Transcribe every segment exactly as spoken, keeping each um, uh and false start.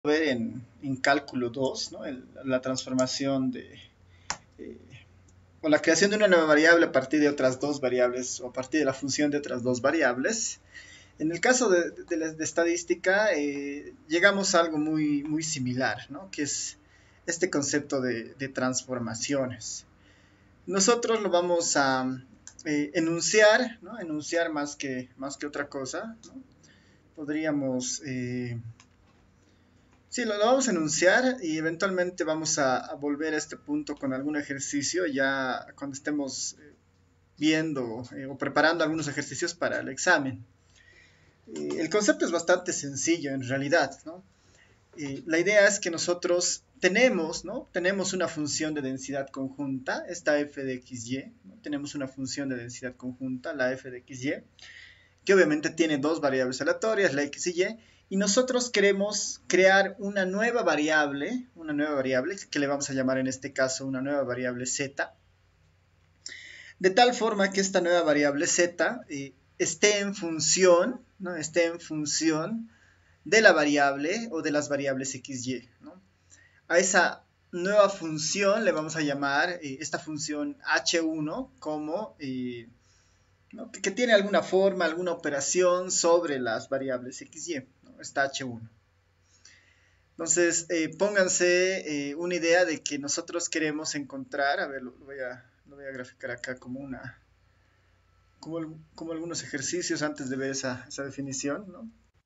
ver en, en cálculo dos, ¿no? El- la transformación de, eh, o la creación de una nueva variable a partir de otras dos variables o a partir de la función de otras dos variables. En el caso de, de, la, de estadística, eh, llegamos a algo muy, muy similar, ¿no? Que es este concepto de, de transformaciones. Nosotros lo vamos a eh, enunciar, ¿no? Enunciar más que, más que otra cosa, ¿no? Podríamos... Eh, Sí, lo, lo vamos a enunciar y eventualmente vamos a, a volver a este punto con algún ejercicio ya cuando estemos eh, viendo eh, o preparando algunos ejercicios para el examen. Eh, el concepto es bastante sencillo en realidad, ¿no? Eh, la idea es que nosotros tenemos, ¿no? Tenemos una función de densidad conjunta, esta f de xy, ¿no? Tenemos una función de densidad conjunta, la f de xy, que obviamente tiene dos variables aleatorias, la x y y, y nosotros queremos crear una nueva variable, una nueva variable que le vamos a llamar en este caso una nueva variable z, de tal forma que esta nueva variable z eh, esté en función, ¿no? Esté en función de la variable o de las variables xy, ¿no? A esa nueva función le vamos a llamar eh, esta función h uno como eh, ¿no? que, que, tiene alguna forma, alguna operación sobre las variables xy, ¿no? Está h uno. Entonces, eh, pónganse eh, una idea de que nosotros queremos encontrar, a ver, lo, lo, voy, a, lo voy a graficar acá como una, como, como algunos ejercicios antes de ver esa, esa definición, ¿no?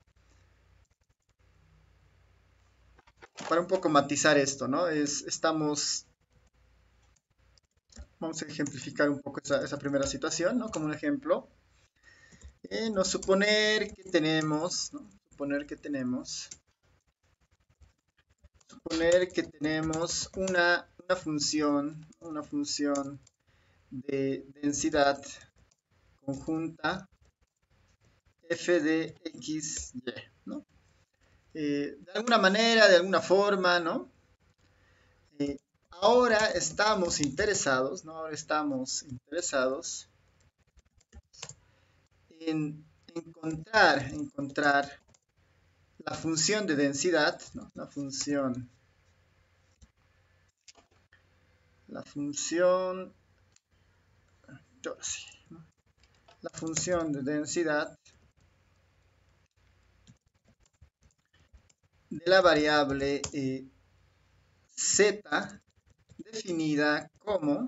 Para un poco matizar esto, ¿no? Es, estamos, vamos a ejemplificar un poco esa, esa primera situación, ¿no? Como un ejemplo. Eh, no suponer que tenemos, ¿no? Suponer que tenemos suponer que tenemos una, una función, una función de densidad conjunta f de xy, ¿no? Eh, de alguna manera, de alguna forma, ¿no? Eh, ahora estamos interesados, ¿no? Ahora estamos interesados en encontrar, encontrar la función de densidad, ¿no? La función, la función, la función de densidad de la variable eh, z definida como,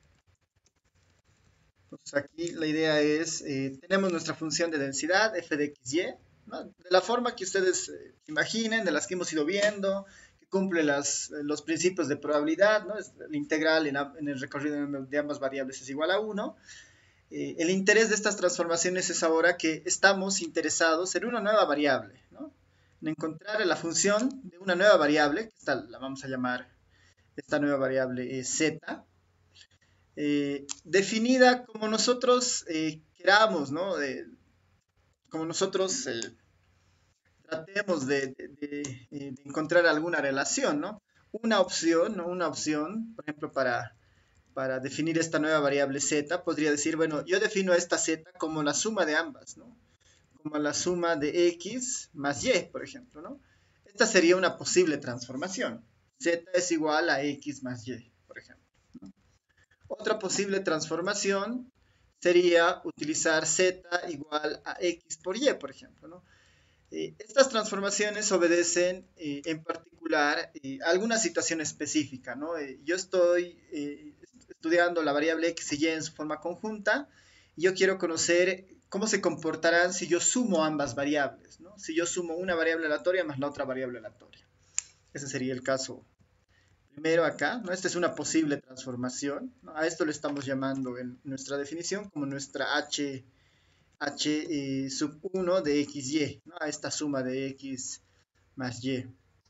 pues aquí la idea es, eh, tenemos nuestra función de densidad f de xy, ¿no? De la forma que ustedes eh, imaginen, de las que hemos ido viendo, que cumple las, eh, los principios de probabilidad, ¿no? Es el integral en, en, el recorrido de ambas variables es igual a uno. Eh, el interés de estas transformaciones es ahora que estamos interesados en una nueva variable, ¿no? En encontrar la función de una nueva variable, que esta la vamos a llamar, esta nueva variable es z, eh, definida como nosotros eh, queramos, ¿no? Eh, como nosotros eh, tratemos de, de, de, de, encontrar alguna relación, ¿no? Una opción, ¿no? Una opción, por ejemplo, para, para definir esta nueva variable z, podría decir, bueno, yo defino esta z como la suma de ambas, ¿no? Como la suma de x más y, por ejemplo, ¿no? Esta sería una posible transformación. Z es igual a x más y, por ejemplo. Otra posible transformación sería utilizar z igual a x por y, por ejemplo, ¿no? Eh, estas transformaciones obedecen eh, en particular eh, a alguna situación específica, ¿no? Eh, yo estoy eh, estudiando la variable x y y en su forma conjunta y yo quiero conocer cómo se comportarán si yo sumo ambas variables, ¿no? Si yo sumo una variable aleatoria más la otra variable aleatoria. Ese sería el caso primero acá, ¿no? Esta es una posible transformación, ¿no? A esto le estamos llamando en nuestra definición como nuestra h, h eh, sub uno de xy, ¿no? A esta suma de x más y.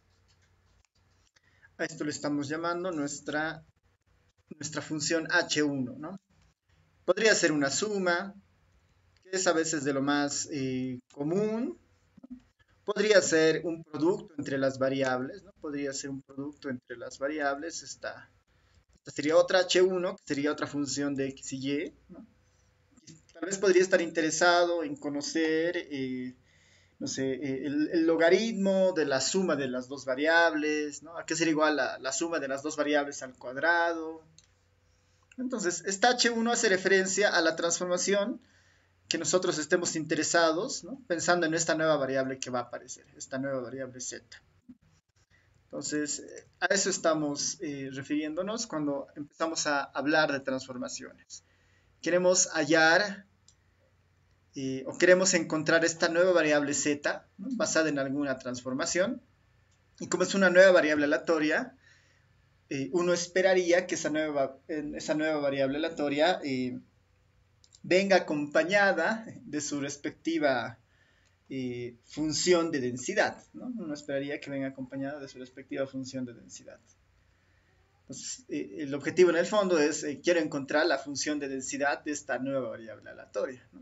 A esto le estamos llamando nuestra, nuestra función h uno, ¿no? Podría ser una suma, que es a veces de lo más eh, común. Podría ser un producto entre las variables, ¿no? Podría ser un producto entre las variables. Esta, esta sería otra h uno, que sería otra función de x y y, ¿no? Tal vez podría estar interesado en conocer eh, no sé, eh, el, el logaritmo de la suma de las dos variables, ¿no? ¿A qué será igual la, la suma de las dos variables al cuadrado? Entonces, esta hache uno hace referencia a la transformación que nosotros estemos interesados, ¿no? Pensando en esta nueva variable que va a aparecer, esta nueva variable z. Entonces, a eso estamos eh, refiriéndonos cuando empezamos a hablar de transformaciones. Queremos hallar eh, o queremos encontrar esta nueva variable z, ¿no? Basada en alguna transformación. Y como es una nueva variable aleatoria, eh, uno esperaría que esa nueva, esa nueva variable aleatoria eh, venga acompañada de su respectiva eh, función de densidad, ¿no? Uno esperaría que venga acompañada de su respectiva función de densidad. Entonces, eh, el objetivo en el fondo es, eh, quiero encontrar la función de densidad de esta nueva variable aleatoria, ¿no?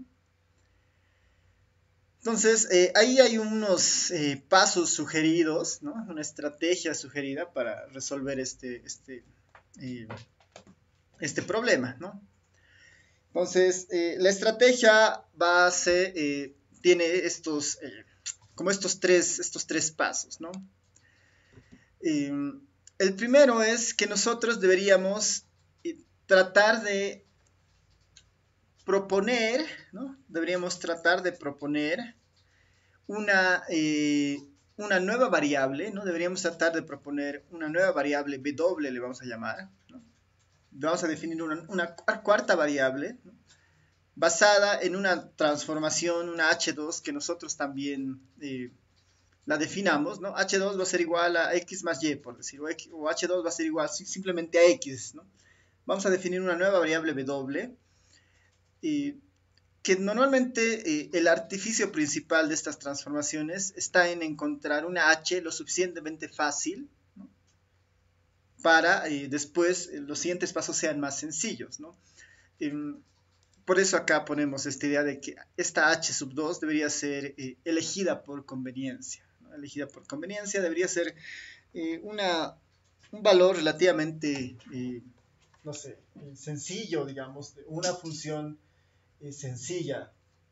Entonces, eh, ahí hay unos eh, pasos sugeridos, ¿no? Una estrategia sugerida para resolver este, este, eh, este problema, ¿no? Entonces, eh, la estrategia base eh, tiene estos, eh, como estos tres, estos tres pasos, ¿no? Eh, el primero es que nosotros deberíamos eh, tratar de proponer, ¿no? Deberíamos tratar de proponer una, eh, una nueva variable, ¿no? Deberíamos tratar de proponer una nueva variable W, le vamos a llamar, ¿no? Vamos a definir una, una cuarta variable, ¿no? Basada en una transformación, una hache dos, que nosotros también eh, la definamos, ¿no? hache dos va a ser igual a x más y, por decir, o, x, o hache dos va a ser igual simplemente a x, ¿no? Vamos a definir una nueva variable W, y que normalmente eh, el artificio principal de estas transformaciones está en encontrar una h lo suficientemente fácil, ¿no? Para eh, después eh, los siguientes pasos sean más sencillos, ¿no? Eh, por eso acá ponemos esta idea de que esta h sub dos debería ser eh, elegida por conveniencia, ¿no? Elegida por conveniencia debería ser eh, una, un valor relativamente, eh, no sé, sencillo, digamos, una función eh, sencilla.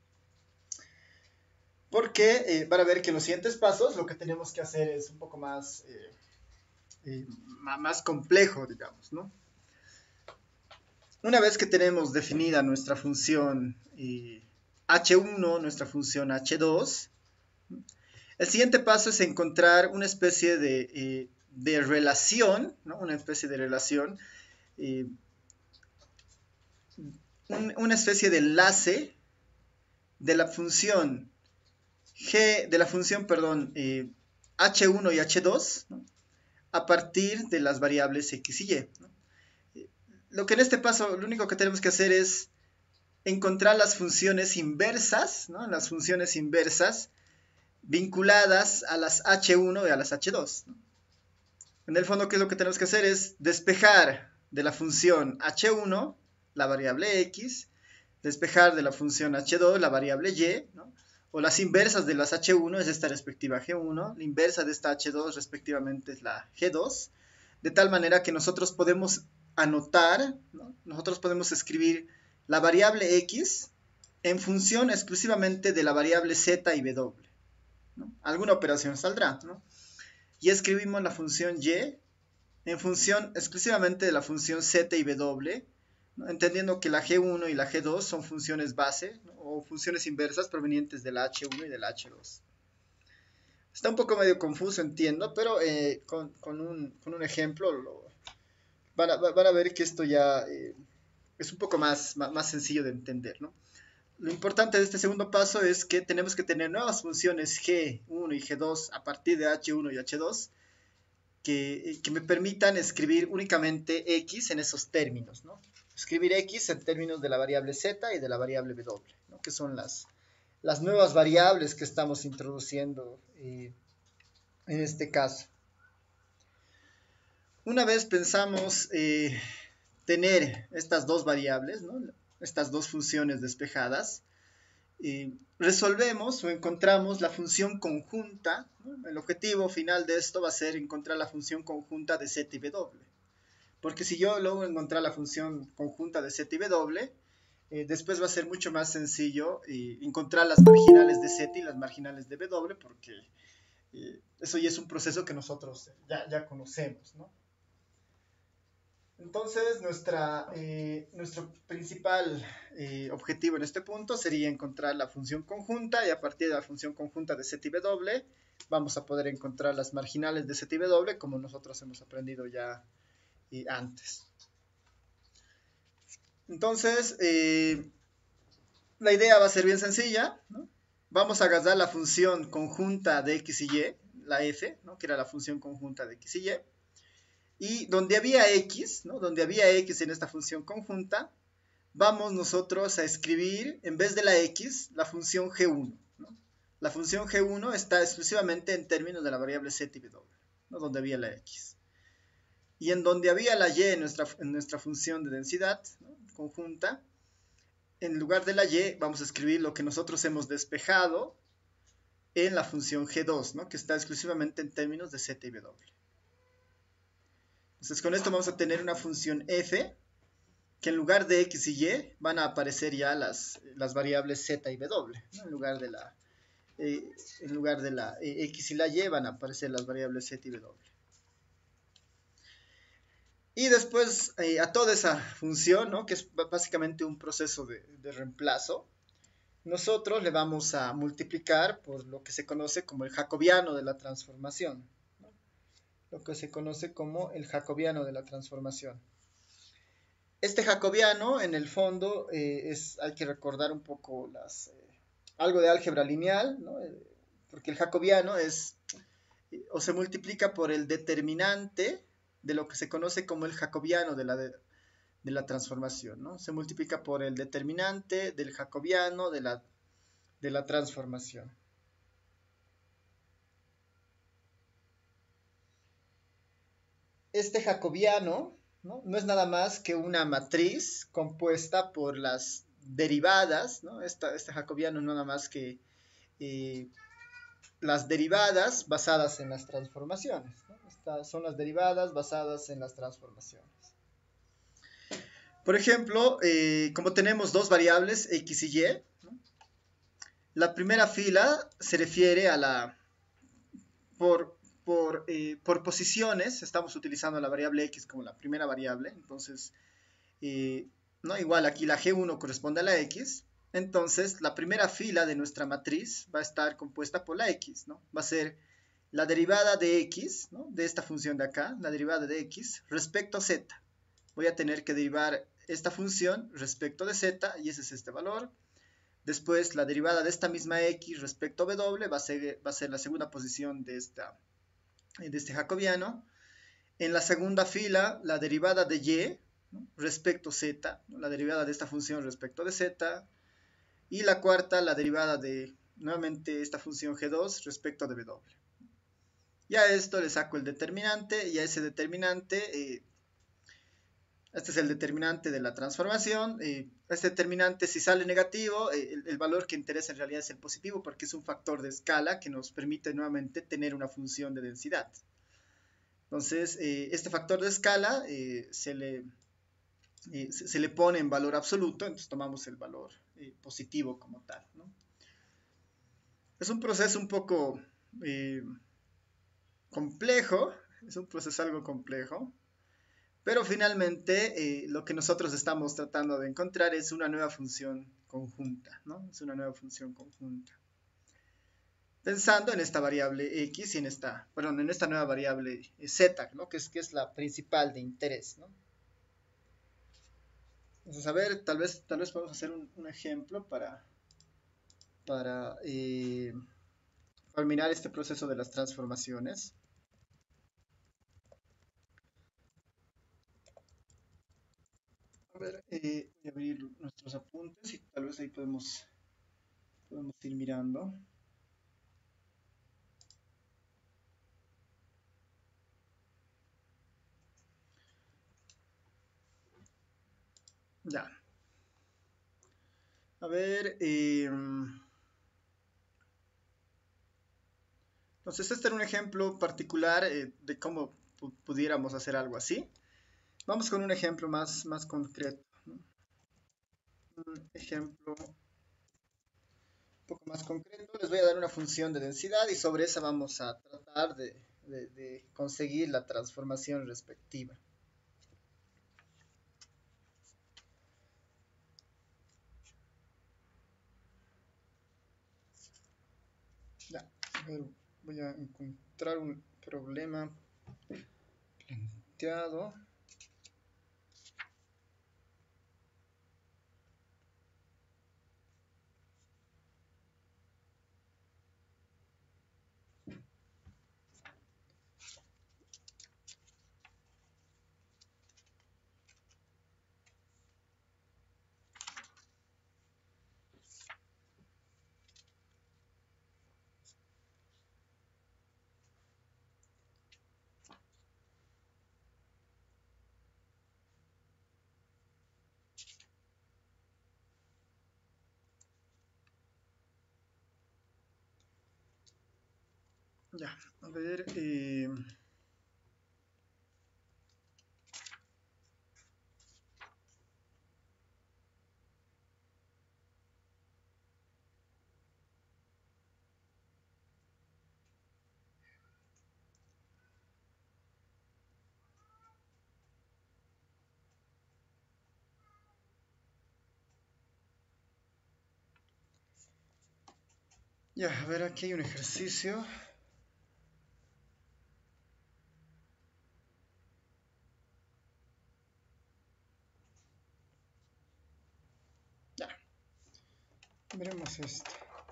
Porque eh, van a ver que en los siguientes pasos lo que tenemos que hacer es un poco más, eh, eh, más complejo, digamos, ¿no? Una vez que tenemos definida nuestra función eh, hache uno, nuestra función hache dos, el siguiente paso es encontrar una especie de, eh, de relación, ¿no? Una especie de relación, eh, un, una especie de enlace de la función g, de la función, perdón, eh, hache uno y hache dos, ¿no? A partir de las variables x y y, ¿no? Lo que en este paso, lo único que tenemos que hacer es encontrar las funciones inversas, ¿no? Las funciones inversas vinculadas a las hache uno y a las hache dos, ¿no? En el fondo, ¿qué es lo que tenemos que hacer? Es despejar de la función hache uno la variable x, despejar de la función hache dos la variable y, ¿no? O las inversas de las hache uno es esta respectiva ge uno, la inversa de esta hache dos respectivamente es la ge dos, de tal manera que nosotros podemos anotar, ¿no? Nosotros podemos escribir la variable x en función exclusivamente de la variable z y w, ¿no? Alguna operación saldrá, ¿no? Y escribimos la función y en función exclusivamente de la función z y w, ¿no? Entendiendo que la ge uno y la ge dos son funciones base, ¿no? O funciones inversas provenientes de la hache uno y de la hache dos. Está un poco medio confuso, entiendo, pero eh, con, con, un, con, un, ejemplo lo, van, a, van, a, ver que esto ya eh, es un poco más, más, más sencillo de entender, ¿no? Lo importante de este segundo paso es que tenemos que tener nuevas funciones ge uno y ge dos a partir de hache uno y hache dos que, que me permitan escribir únicamente x en esos términos, ¿no? Escribir x en términos de la variable z y de la variable w, ¿no? Que son las, las nuevas variables que estamos introduciendo eh, en este caso. Una vez pensamos eh, tener estas dos variables, ¿no? Estas dos funciones despejadas, eh, resolvemos o encontramos la función conjunta, ¿no? El objetivo final de esto va a ser encontrar la función conjunta de z y w. Porque si yo logro encontrar la función conjunta de z y w, Eh, después va a ser mucho más sencillo eh, encontrar las marginales de Z y las marginales de W, porque eh, eso ya es un proceso que nosotros ya, ya conocemos, ¿no? Entonces, nuestra, eh, nuestro principal eh, objetivo en este punto sería encontrar la función conjunta, y a partir de la función conjunta de Z y W vamos a poder encontrar las marginales de Z y W, como nosotros hemos aprendido ya eh, antes. Entonces, eh, la idea va a ser bien sencilla, ¿no? Vamos a agarrar la función conjunta de X y Y, la F, ¿no? Que era la función conjunta de X y Y, y donde había X, ¿no? Donde había X en esta función conjunta, vamos nosotros a escribir, en vez de la X, la función G uno, ¿no? La función G uno está exclusivamente en términos de la variable Z y W, ¿no? Donde había la X. Y en donde había la Y en nuestra, en nuestra función de densidad, ¿no? Conjunta, en lugar de la Y vamos a escribir lo que nosotros hemos despejado en la función G dos, ¿no? Que está exclusivamente en términos de Z y W. Entonces con esto vamos a tener una función F, que en lugar de X y Y van a aparecer ya las, las variables Z y W, ¿no? En lugar de la, eh, en lugar de la eh, X y la Y van a aparecer las variables Z y W. Y después eh, a toda esa función, ¿no? Que es básicamente un proceso de, de reemplazo, nosotros le vamos a multiplicar por lo que se conoce como el jacobiano de la transformación, ¿no? Lo que se conoce como el jacobiano de la transformación. Este jacobiano, en el fondo, eh, es, hay que recordar un poco las, eh, algo de álgebra lineal, ¿no? Eh, porque el jacobiano es, eh, o se multiplica por el determinante de lo que se conoce como el jacobiano de la, de, de la transformación, ¿no? Se multiplica por el determinante del jacobiano de la, de la transformación. Este jacobiano, ¿no? No es nada más que una matriz compuesta por las derivadas, ¿no? Esta, este jacobiano no es nada más que eh, las derivadas basadas en las transformaciones, ¿no? Estas son las derivadas basadas en las transformaciones. Por ejemplo, eh, como tenemos dos variables, X y Y, ¿no? La primera fila se refiere a la... por Por, eh, por posiciones, estamos utilizando la variable X como la primera variable, entonces, eh, ¿no? Igual aquí la G uno corresponde a la X, entonces la primera fila de nuestra matriz va a estar compuesta por la X, ¿no? Va a ser la derivada de X, ¿no? De esta función de acá, la derivada de X respecto a Z. Voy a tener que derivar esta función respecto de Z, y ese es este valor. Después la derivada de esta misma X respecto a W va a ser, va a ser la segunda posición de esta de este jacobiano. En la segunda fila, la derivada de Y, ¿no? Respecto Z, ¿no? La derivada de esta función respecto de Z. Y la cuarta, la derivada de, nuevamente, esta función G dos respecto de W. Ya a esto le saco el determinante, y a ese determinante, eh, este es el determinante de la transformación. Eh, este determinante, si sale negativo, eh, el, el valor que interesa en realidad es el positivo, porque es un factor de escala que nos permite nuevamente tener una función de densidad. Entonces, eh, este factor de escala eh, se, le, eh, se, se, le pone en valor absoluto, entonces tomamos el valor eh, positivo como tal, ¿no? Es un proceso un poco eh, complejo, es un proceso algo complejo, pero finalmente eh, lo que nosotros estamos tratando de encontrar es una nueva función conjunta, ¿no? Es una nueva función conjunta. Pensando en esta variable X y en esta, perdón, en esta nueva variable Z, ¿no? Que es, que es la principal de interés, ¿no? Entonces, a ver, tal vez, tal vez podemos hacer un, un ejemplo para, para eh, terminar este proceso de las transformaciones. A ver, eh, voy a abrir nuestros apuntes y tal vez ahí podemos, podemos ir mirando. Ya. A ver, eh, entonces este era un ejemplo particular eh, de cómo pudiéramos hacer algo así. Vamos con un ejemplo más, más concreto, ¿no? un ejemplo un poco más concreto. Les voy a dar una función de densidad y sobre esa vamos a tratar de, de, de conseguir la transformación respectiva. Ya, a ver, voy a encontrar un problema planteado. Ya, a ver, eh, ya, a ver, aquí hay un ejercicio. Ya, veremos esto.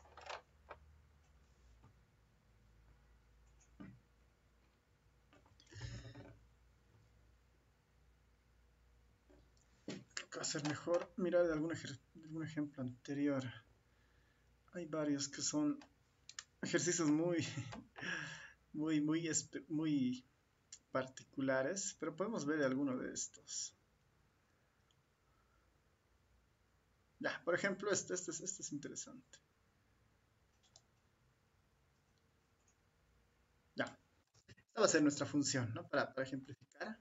Va a ser mejor mirar de algún, de algún ejemplo anterior. Hay varios que son ejercicios muy, muy, muy, muy particulares, pero podemos ver alguno de estos. Ya, por ejemplo, este, este, este es interesante. Ya, esta va a ser nuestra función, ¿no? Para, para ejemplificar.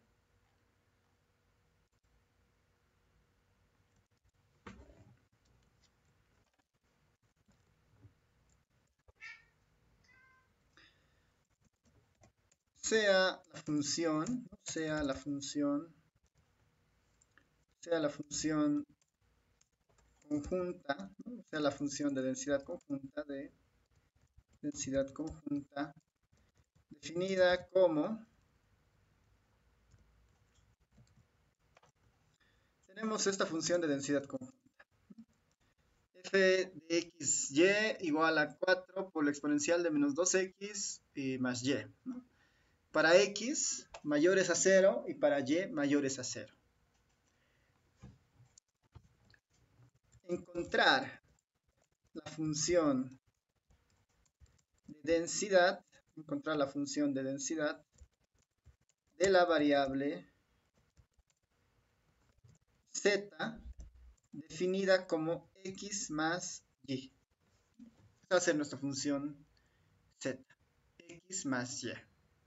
Sea la función, ¿no? sea la función, sea la función conjunta, ¿no? sea la función de densidad conjunta de densidad conjunta definida como, tenemos esta función de densidad conjunta. F de xy igual a cuatro por la exponencial de menos dos x y más y, ¿no? Para x mayores a cero y para y mayores a cero. Encontrar la función de densidad, encontrar la función de densidad de la variable z definida como x más y. Esta va a ser nuestra función z, x más y.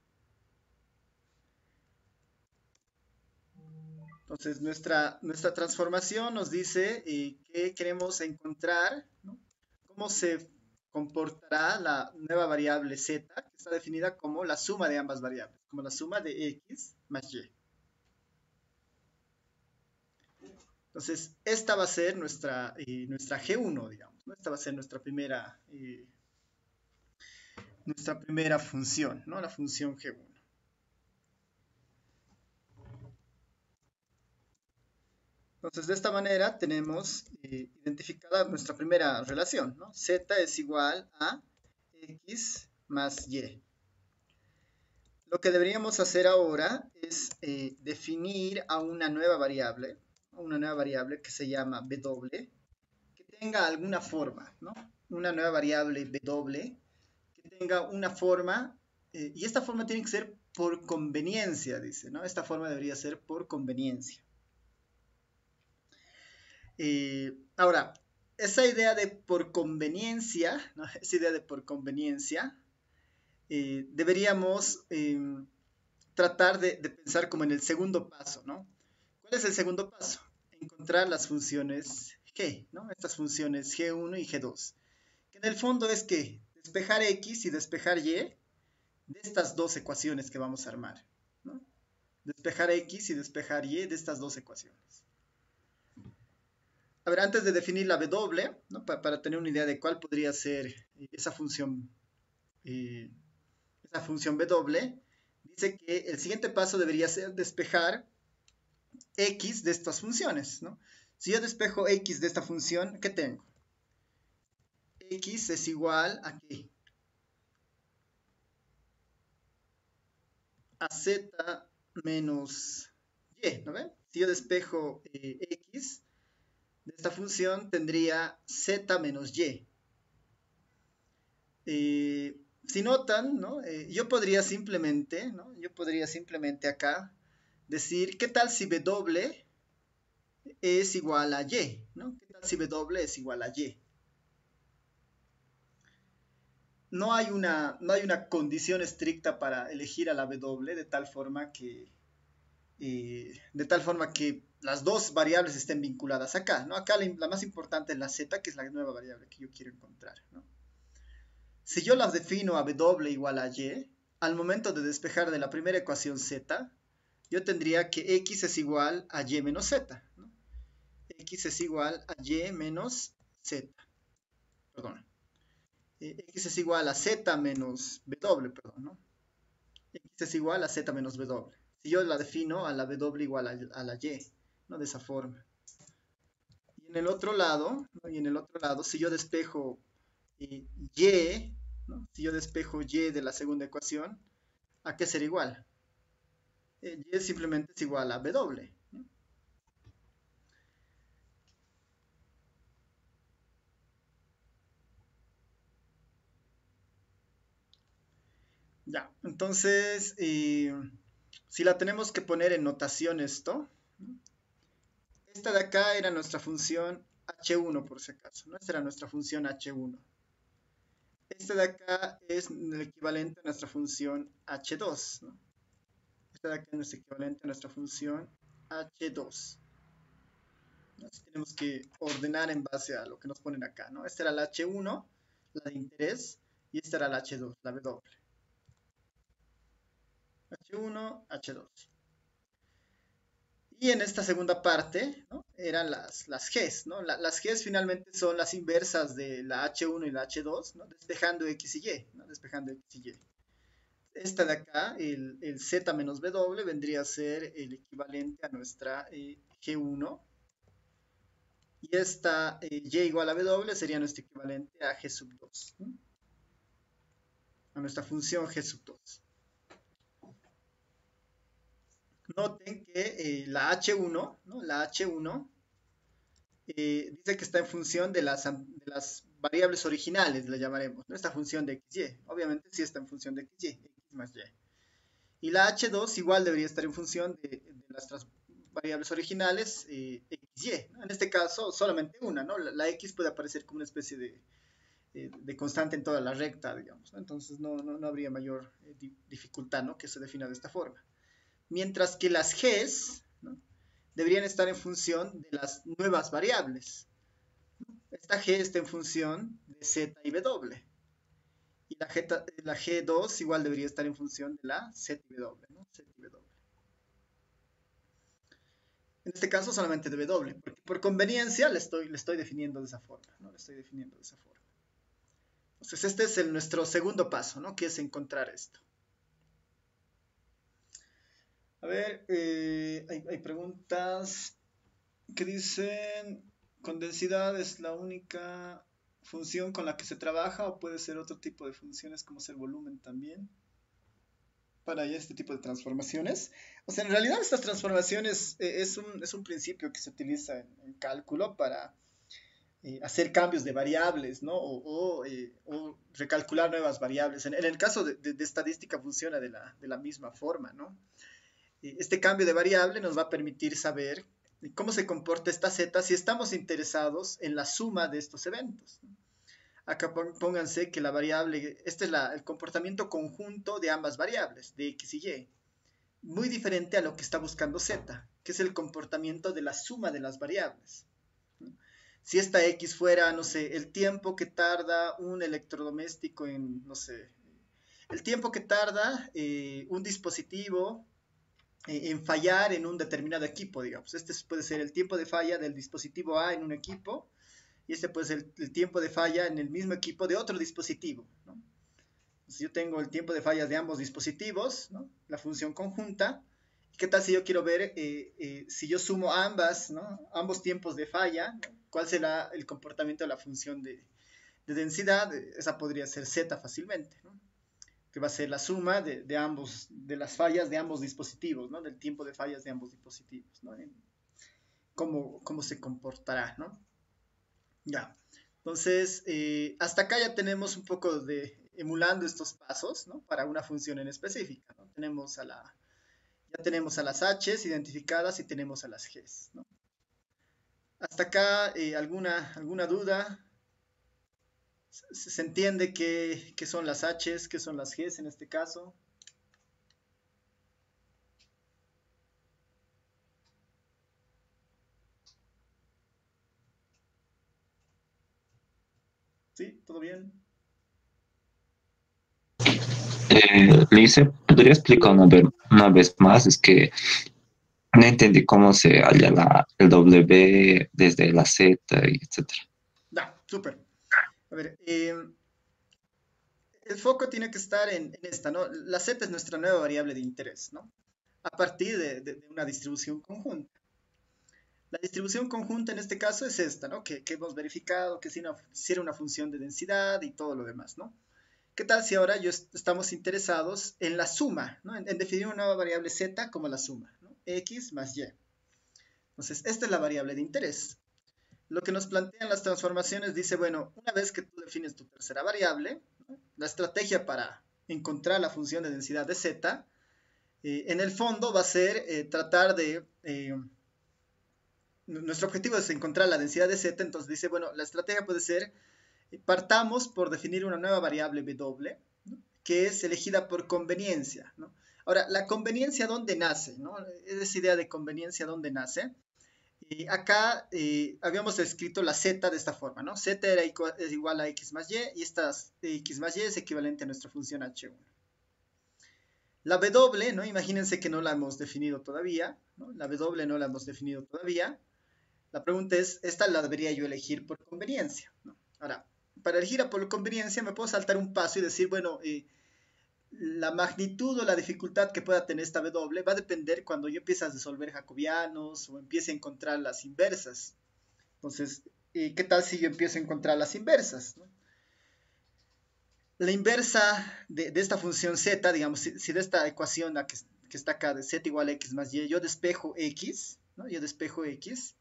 Entonces, nuestra, nuestra transformación nos dice eh, que queremos encontrar, ¿no? Cómo se comportará la nueva variable z, que está definida como la suma de ambas variables, como la suma de x más y. Entonces, esta va a ser nuestra, eh, nuestra G uno, digamos, ¿no? Esta va a ser nuestra primera, eh, nuestra primera función, ¿no? La función G uno. Entonces, de esta manera tenemos eh, identificada nuestra primera relación, ¿no? Z es igual a x más y. Lo que deberíamos hacer ahora es eh, definir a una nueva variable, una nueva variable que se llama w, que tenga alguna forma, ¿no? Una nueva variable w que tenga una forma, eh, y esta forma tiene que ser por conveniencia, dice, ¿no? Esta forma debería ser por conveniencia. Eh, ahora, esa idea de por conveniencia, ¿no? Esa idea de por conveniencia, eh, deberíamos eh, tratar de, de, pensar como en el segundo paso, ¿no? ¿Cuál es el segundo paso? Encontrar las funciones G, ¿no? Estas funciones G uno y G dos. Que en el fondo es que despejar X y despejar Y de estas dos ecuaciones que vamos a armar, ¿no? Despejar X y despejar Y de estas dos ecuaciones. A ver, antes de definir la W, ¿no? para, para tener una idea de cuál podría ser esa función, eh, esa función W, dice que el siguiente paso debería ser despejar X de estas funciones, ¿no? Si yo despejo X de esta función, ¿qué tengo? X es igual a ¿qué? A Z menos Y, ¿no ven? Si yo despejo eh, X de esta función, tendría Z menos Y. Eh, si notan, ¿no? Eh, yo podría simplemente, ¿no? Yo podría simplemente acá decir, ¿qué tal si W es igual a Y, ¿no? ¿Qué tal si W es igual a Y? No hay una, no hay una condición estricta para elegir a la W de tal forma que, eh, de tal forma que las dos variables estén vinculadas acá, ¿no? Acá la, la más importante es la Z, que es la nueva variable que yo quiero encontrar, ¿no? Si yo las defino a W igual a Y, al momento de despejar de la primera ecuación Z, yo tendría que X es igual a Y menos Z, ¿no? X es igual a Y menos Z. Perdón. Eh, X es igual a Z menos W, perdón, ¿no? X es igual a Z menos W. Si yo la defino a la W igual a, a la Y, ¿no? De esa forma. Y en el otro lado, ¿no? Y en el otro lado, si yo despejo eh, Y, ¿no? Si yo despejo Y de la segunda ecuación, ¿a qué será igual? Eh, Y simplemente es igual a W, ¿no? Ya, entonces, eh, si la tenemos que poner en notación esto, ¿no? Esta de acá era nuestra función H uno por si acaso, ¿no? Esta era nuestra función H uno. Esta de acá es el equivalente a nuestra función H dos, ¿no? Esta de acá es nuestro equivalente a nuestra función H dos. Así tenemos que ordenar en base a lo que nos ponen acá, ¿no? Esta era la H uno, la de interés, y esta era la H dos, la W. H uno, H dos. Y en esta segunda parte, ¿no? Eran las, las Gs, ¿no? La, las Gs finalmente son las inversas de la H uno y la H dos, ¿no? Despejando X y Y, ¿no? Despejando X y Y. Esta de acá, el, el Z menos W, vendría a ser el equivalente a nuestra eh, G uno. Y esta eh, Y igual a W sería nuestro equivalente a G sub dos, ¿no? A nuestra función G sub dos. Noten que eh, la H uno, ¿no? La H uno eh, dice que está en función de las, de las variables originales, le llamaremos, ¿no? Esta función de X Y. Obviamente sí está en función de X Y, X más Y. Y la H dos igual debería estar en función de, de las variables originales eh, X Y, ¿no? En este caso solamente una, ¿no? La, la X puede aparecer como una especie de, eh, de constante en toda la recta, digamos, ¿no? Entonces no, no, no, habría mayor eh, dificultad, ¿no? Que se defina de esta forma. Mientras que las Gs, ¿no? Deberían estar en función de las nuevas variables. Esta G está en función de Z y W. Y la, G, la G dos igual debería estar en función de la Z y W, ¿no? Z y W. En este caso solamente de W, porque por conveniencia le estoy, le estoy definiendo de esa forma, ¿no? Le estoy definiendo de esa forma. Entonces este es el, nuestro segundo paso, ¿no? Que es encontrar esto. A ver, eh, hay, hay preguntas que dicen, ¿con densidad es la única función con la que se trabaja o puede ser otro tipo de funciones como ser volumen también para este tipo de transformaciones? O sea, en realidad estas transformaciones eh, es, un, es un principio que se utiliza en, en cálculo para eh, hacer cambios de variables, ¿no? O, o, eh, o recalcular nuevas variables. En, en el caso de, de, de, estadística funciona de la, de la misma forma, ¿no? Este cambio de variable nos va a permitir saber cómo se comporta esta z si estamos interesados en la suma de estos eventos. Acá pónganse que la variable, este es la, el comportamiento conjunto de ambas variables, de x y y, muy diferente a lo que está buscando z, que es el comportamiento de la suma de las variables. si esta X fuera, no sé, el tiempo que tarda un electrodoméstico en, no sé, el tiempo que tarda eh, un dispositivo eh, en fallar en un determinado equipo, digamos. Este puede ser el tiempo de falla del dispositivo A en un equipo y este puede ser el, el tiempo de falla en el mismo equipo de otro dispositivo, ¿no? Entonces yo tengo el tiempo de fallas de ambos dispositivos, ¿no? La función conjunta. ¿Qué tal si yo quiero ver eh, eh, si yo sumo ambas, ¿no? Ambos tiempos de falla, ¿no? ¿Cuál será el comportamiento de la función de, de densidad? Esa podría ser z fácilmente, ¿no? Que va a ser la suma de, de, ambos, de las fallas de ambos dispositivos, ¿no? Del tiempo de fallas de ambos dispositivos, ¿no? En cómo, cómo se comportará, ¿no? Ya. Entonces, eh, hasta acá ya tenemos un poco de emulando estos pasos, ¿no? Para una función en específica, ¿no? Tenemos a la, ya tenemos a las h's identificadas y tenemos a las g's, ¿no? Hasta acá, eh, ¿alguna, alguna duda? ¿Se, se entiende qué, qué son las h's, qué son las g's en este caso? ¿Sí? ¿Todo bien? Eh, Lisa, ¿podría explicar una vez, una vez más? Es que no entendí cómo se halla la, el W desde la Z, y etcétera. Ya, súper. A ver, eh, el foco tiene que estar en, en, esta, ¿no? La z es nuestra nueva variable de interés, ¿no? A partir de, de, de una distribución conjunta. La distribución conjunta en este caso es esta, ¿no? Que, que hemos verificado que si una, si era una función de densidad y todo lo demás, ¿no? ¿Qué tal si ahora yo est estamos interesados en la suma, ¿no? En, en, definir una nueva variable z como la suma, ¿no? X más y. Entonces, esta es la variable de interés. Lo que nos plantean las transformaciones dice, bueno, una vez que tú defines tu tercera variable, ¿no? La estrategia para encontrar la función de densidad de z, eh, en el fondo va a ser eh, tratar de... Eh, nuestro objetivo es encontrar la densidad de z, entonces dice, bueno, la estrategia puede ser, eh, partamos por definir una nueva variable w, ¿no? Que es elegida por conveniencia, ¿no? Ahora, la conveniencia, ¿dónde nace? ¿No? Esa idea de conveniencia, ¿dónde nace? Y acá eh, habíamos escrito la z de esta forma, ¿no? Z era igual, es igual a x más y, y esta x más y es equivalente a nuestra función h uno. La w, ¿no? Imagínense que no la hemos definido todavía, ¿no? La w no la hemos definido todavía. La pregunta es, esta la debería yo elegir por conveniencia, ¿no? Ahora, para elegir por conveniencia me puedo saltar un paso y decir, bueno, eh, la magnitud o la dificultad que pueda tener esta W va a depender cuando yo empiece a resolver jacobianos o empiece a encontrar las inversas. Entonces, eh, ¿qué tal si yo empiezo a encontrar las inversas, ¿no? La inversa de, de, esta función z, digamos, si, si de esta ecuación la que, que, está acá de z igual a x más y, yo despejo x, ¿no? Yo despejo x,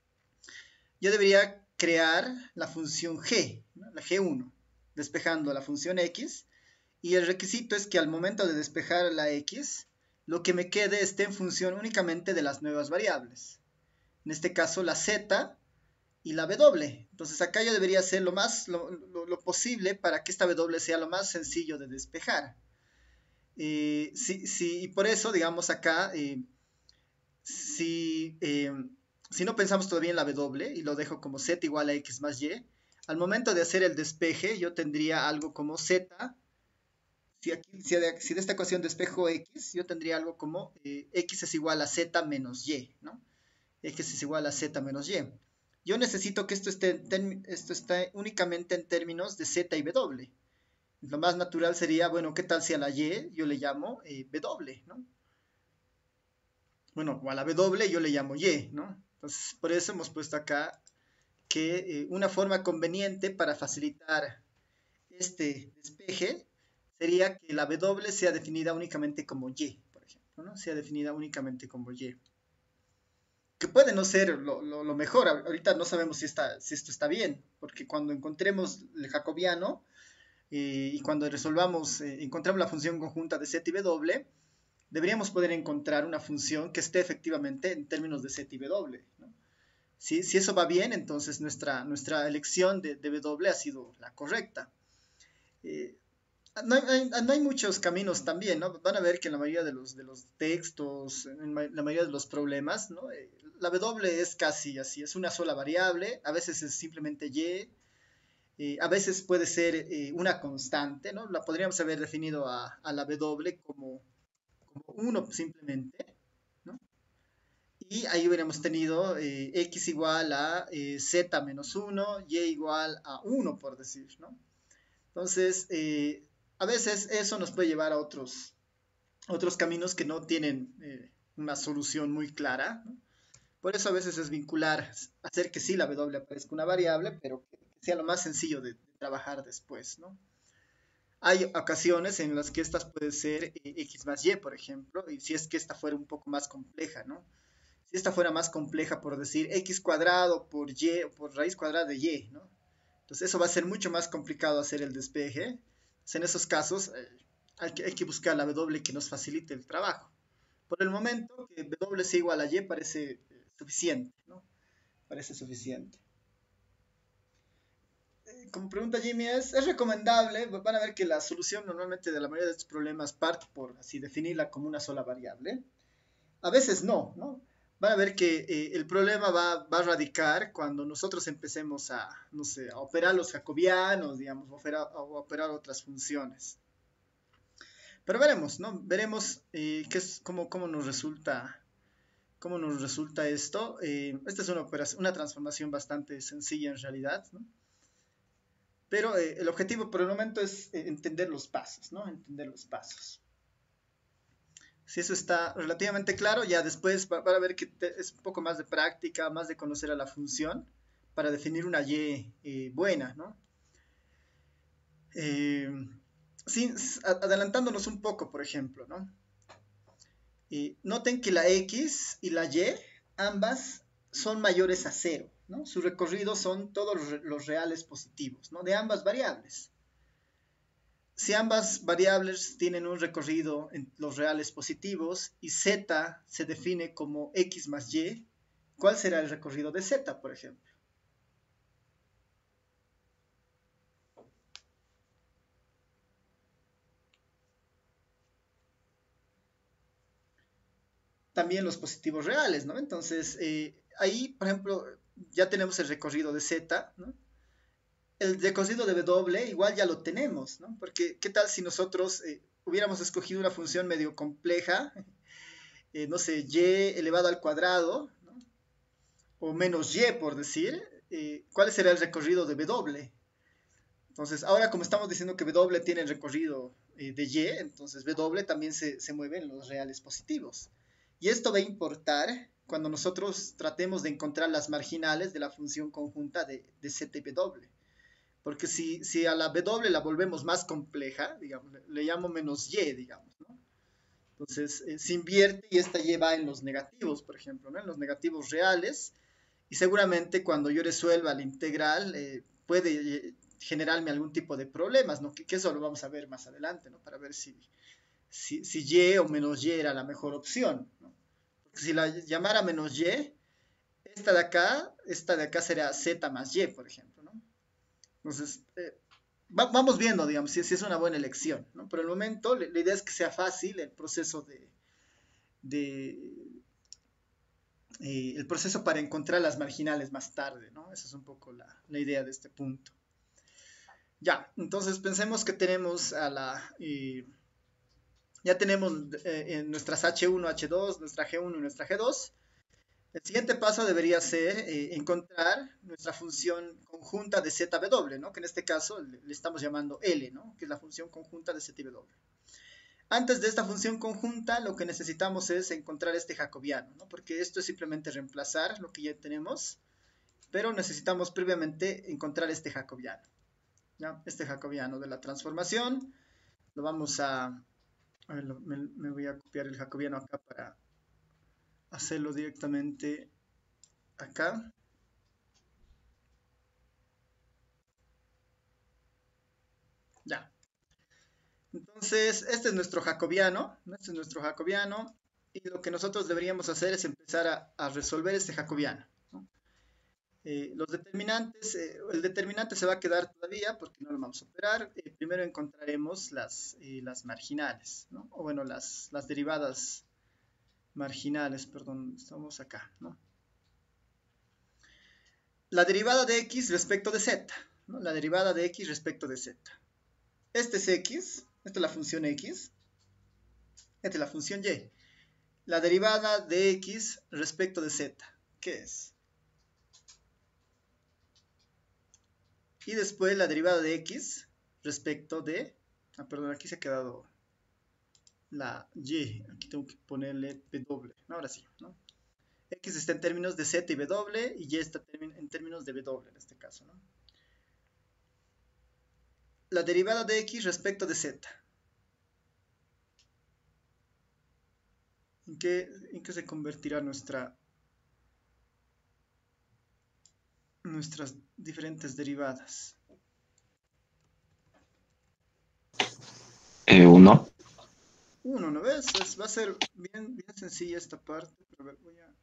yo debería crear la función g, ¿no? La g uno, despejando la función x, y el requisito es que al momento de despejar la x, lo que me quede esté en función únicamente de las nuevas variables. En este caso la z y la w. Entonces acá yo debería hacer lo más lo, lo, lo posible para que esta w sea lo más sencillo de despejar. Eh, sí, sí, y por eso, digamos acá, eh, si, eh, si no pensamos todavía en la w y lo dejo como z igual a x más y, al momento de hacer el despeje yo tendría algo como z. Si, aquí, si, de, si de esta ecuación despejo x, yo tendría algo como eh, x es igual a z menos y, ¿no? X es igual a z menos y. Yo necesito que esto esté, esto esté únicamente en términos de z y w. Lo más natural sería, bueno, ¿qué tal si a la y yo le llamo eh, w, ¿no? Bueno, o a la w yo le llamo y, ¿no? Entonces, por eso hemos puesto acá que eh, una forma conveniente para facilitar este despeje sería que la w sea definida únicamente como y, por ejemplo, ¿no? Sea definida únicamente como y. Que puede no ser lo, lo, lo mejor, ahorita no sabemos si, está, si esto está bien, porque cuando encontremos el jacobiano eh, y cuando resolvamos, eh, encontramos la función conjunta de z y w, deberíamos poder encontrar una función que esté efectivamente en términos de z y w, ¿no? Si, si eso va bien, entonces nuestra, nuestra elección de, de w ha sido la correcta. Eh, no hay, no hay muchos caminos también, ¿no? Van a ver que en la mayoría de los, de los textos, en la mayoría de los problemas, ¿no? Eh, la W es casi así, es una sola variable, a veces es simplemente Y, eh, a veces puede ser eh, una constante, ¿no? La podríamos haber definido a, a la W como, como uno simplemente, ¿no? Y ahí hubiéramos tenido eh, X igual a eh, Z menos uno, Y igual a uno, por decir, ¿no? Entonces, eh, a veces eso nos puede llevar a otros, otros caminos que no tienen eh, una solución muy clara, ¿no? Por eso a veces es vincular, hacer que sí la W aparezca una variable, pero que, que sea lo más sencillo de, de, trabajar después, ¿no? Hay ocasiones en las que estas puede ser eh, X más Y, por ejemplo, y si es que esta fuera un poco más compleja, ¿no? Si esta fuera más compleja, por decir X cuadrado por Y, por raíz cuadrada de Y, ¿no? Entonces eso va a ser mucho más complicado hacer el despeje. Entonces, en esos casos eh, hay, que, hay, que, buscar la W que nos facilite el trabajo. Por el momento, que W sea igual a Y parece eh, suficiente, ¿no? Parece suficiente. Eh, como pregunta Jimmy, ¿es, ¿es recomendable? Van a ver que la solución normalmente de la mayoría de estos problemas parte por así definirla como una sola variable. A veces no, ¿no? Van a ver que eh, el problema va, va, a radicar cuando nosotros empecemos a, no sé, a operar los jacobianos, digamos, a operar, a operar otras funciones. Pero veremos, ¿no? Veremos eh, qué es, cómo, cómo, nos resulta, cómo nos resulta esto. Eh, esta es una, operación, una transformación bastante sencilla en realidad, ¿no? Pero eh, el objetivo por el momento es eh, entender los pasos, ¿no? Entender los pasos. Si eso está relativamente claro, ya después van a ver que te, es un poco más de práctica, más de conocer a la función para definir una Y eh, buena, ¿no? Eh, sí, adelantándonos un poco, por ejemplo, ¿no? Eh, noten que la X y la Y, ambas son mayores a cero, ¿no? Su recorrido son todos los reales positivos, ¿no? De ambas variables. Si ambas variables tienen un recorrido en los reales positivos y z se define como x más y, ¿cuál será el recorrido de z, por ejemplo? También los positivos reales, ¿no? Entonces, eh, ahí, por ejemplo, ya tenemos el recorrido de z, ¿no? El recorrido de w igual ya lo tenemos, ¿no? Porque, ¿qué tal si nosotros eh, hubiéramos escogido una función medio compleja, eh, no sé, y elevado al cuadrado, ¿no? O menos y, por decir, eh, ¿cuál será el recorrido de w? Entonces, ahora como estamos diciendo que w tiene el recorrido eh, de y, entonces w también se, se mueve en los reales positivos. Y esto va a importar cuando nosotros tratemos de encontrar las marginales de la función conjunta de, de z y w. Porque si, si a la w la volvemos más compleja, digamos, le, le llamo menos y, digamos, ¿no? Entonces, eh, se invierte y esta y va en los negativos, por ejemplo, ¿no? En los negativos reales. Y seguramente cuando yo resuelva la integral eh, puede eh, generarme algún tipo de problemas, ¿no? Que, que, eso lo vamos a ver más adelante, ¿no? Para ver si, si, si y o menos y era la mejor opción, ¿no? Porque si la llamara menos y, esta de acá, esta de acá será z más y, por ejemplo, ¿no? Entonces, eh, va, vamos viendo, digamos, si, si, es una buena elección, ¿no? Por el momento, la, la idea es que sea fácil el proceso de, de eh, el proceso para encontrar las marginales más tarde, ¿no? Esa es un poco la, la idea de este punto. Ya, entonces pensemos que tenemos a la... Eh, ya tenemos eh, nuestras hache uno, hache dos, nuestra ge uno y nuestra ge dos. El siguiente paso debería ser eh, encontrar nuestra función conjunta de zw, ¿no? Que en este caso le, le estamos llamando L, ¿no? Que es la función conjunta de zw. Antes de esta función conjunta, lo que necesitamos es encontrar este jacobiano, ¿no? Porque esto es simplemente reemplazar lo que ya tenemos, pero necesitamos previamente encontrar este jacobiano, ¿ya? Este jacobiano de la transformación. Lo vamos a... a ver, me, me voy a copiar el jacobiano acá para hacerlo directamente acá. Ya. Entonces, este es nuestro jacobiano, este es nuestro jacobiano, y lo que nosotros deberíamos hacer es empezar a, a resolver este jacobiano, ¿no? Eh, los determinantes, eh, el determinante se va a quedar todavía porque no lo vamos a operar. Eh, primero encontraremos las, eh, las marginales, ¿no? O bueno, las, las derivadas marginales, perdón, estamos acá, ¿no? La derivada de x respecto de z, ¿no? La derivada de x respecto de z. Este es x, esta es la función x, esta es la función y. La derivada de x respecto de z, ¿qué es? Y después la derivada de x respecto de... Ah, perdón, aquí se ha quedado la y. Aquí tengo que ponerle w. Ahora sí, ¿no? X está en términos de z y w y y está en términos de w en este caso, ¿no? La derivada de x respecto de z. ¿En qué, en qué se convertirá nuestra, nuestras diferentes derivadas? Eh, uno. Uno, ¿no ves? Es, va a ser bien, bien sencilla esta parte. Pero a ver, voy a...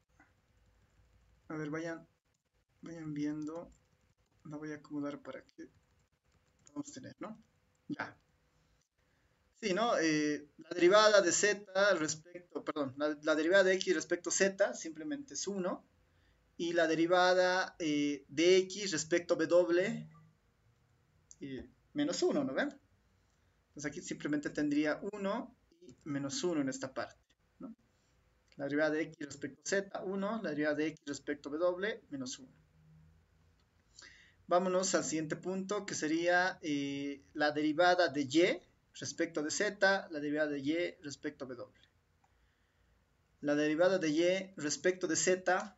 A ver, vayan, vayan viendo. La voy a acomodar para que podamos tener, ¿no? Ya. Sí, ¿no? Eh, la derivada de z respecto, perdón, la, la derivada de x respecto a z simplemente es uno. Y la derivada eh, de x respecto a w eh, menos uno, ¿no ven? Entonces aquí simplemente tendría uno y menos uno en esta parte, ¿no? La derivada de x respecto a z, uno. La derivada de x respecto a w, menos uno. Vámonos al siguiente punto, que sería eh, la derivada de y respecto de z, la derivada de y respecto a w. La derivada de y respecto de z,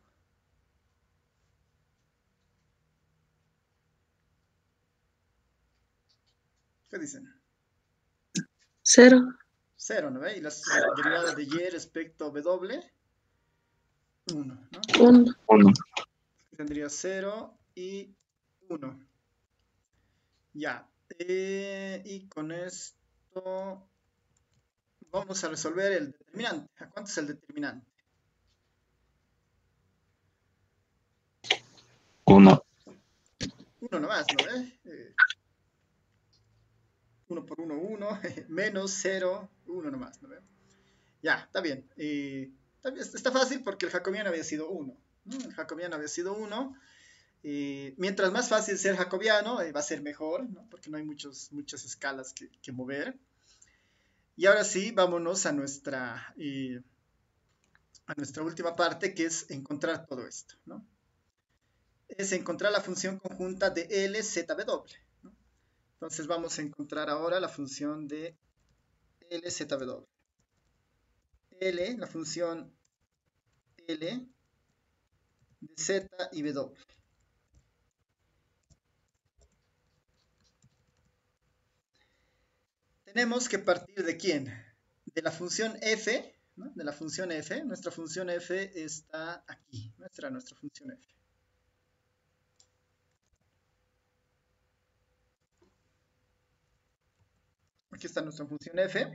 ¿qué dicen? Cero. Cero, ¿no ve? Y la derivada de y respecto a w, uno, ¿no? Uno. Uno. Tendría cero y uno. Ya. Eh, y con esto vamos a resolver el determinante. ¿A cuánto es el determinante? Uno. Uno nomás, ¿no ve? Eh, uno por uno, uno. Menos cero, uno nomás, ¿no ve? Ya, está bien. Eh, está, bien, está fácil porque el jacobiano había sido uno, ¿no? El jacobiano había sido uno. Eh, mientras más fácil sea el jacobiano, eh, va a ser mejor, ¿no? Porque no hay muchos, muchas escalas que, que mover. Y ahora sí, vámonos a nuestra, eh, a nuestra última parte, que es encontrar todo esto, ¿no? Es encontrar la función conjunta de L, Z, W, ¿no? Entonces vamos a encontrar ahora la función de L, Z, W. L, la función L de Z y W. Tenemos que partir de quién? De la función f, ¿no? De la función f. Nuestra función f está aquí. Nuestra, nuestra función f. Aquí está nuestra función f.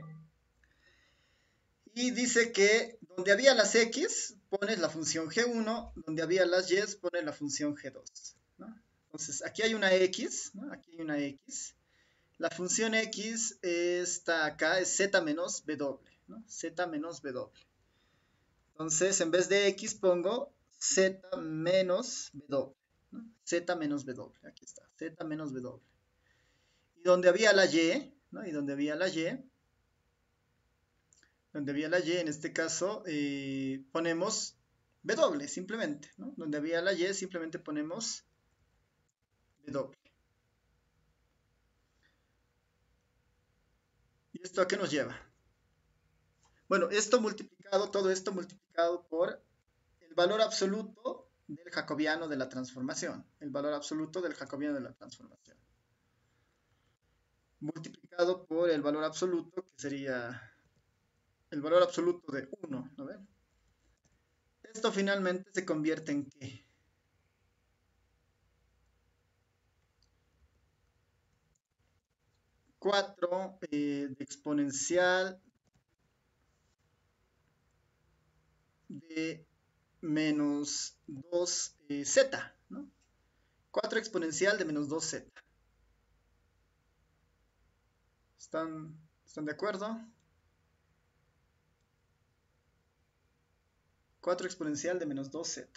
Y dice que donde había las x, pones la función g uno. Donde había las y, pones la función g dos, ¿no? Entonces, aquí hay una x, ¿no? Aquí hay una x. La función x está acá, es z menos w, ¿no? Z menos w. Entonces, en vez de x pongo z menos w, ¿no? Z menos w, aquí está, z menos w. Y donde había la y, ¿no? Y donde había la y, donde había la y, en este caso, eh, ponemos w, simplemente, ¿no? Donde había la y, simplemente ponemos w. ¿Y esto a qué nos lleva? Bueno, esto multiplicado, todo esto multiplicado por el valor absoluto del jacobiano de la transformación. El valor absoluto del jacobiano de la transformación. Multiplicado por el valor absoluto, que sería el valor absoluto de uno, ¿no ven? Esto finalmente se convierte en ¿qué? cuatro eh, de exponencial de menos dos z, ¿no? cuatro exponencial de menos dos z. ¿Están, ¿Están de acuerdo? cuatro exponencial de menos dos z.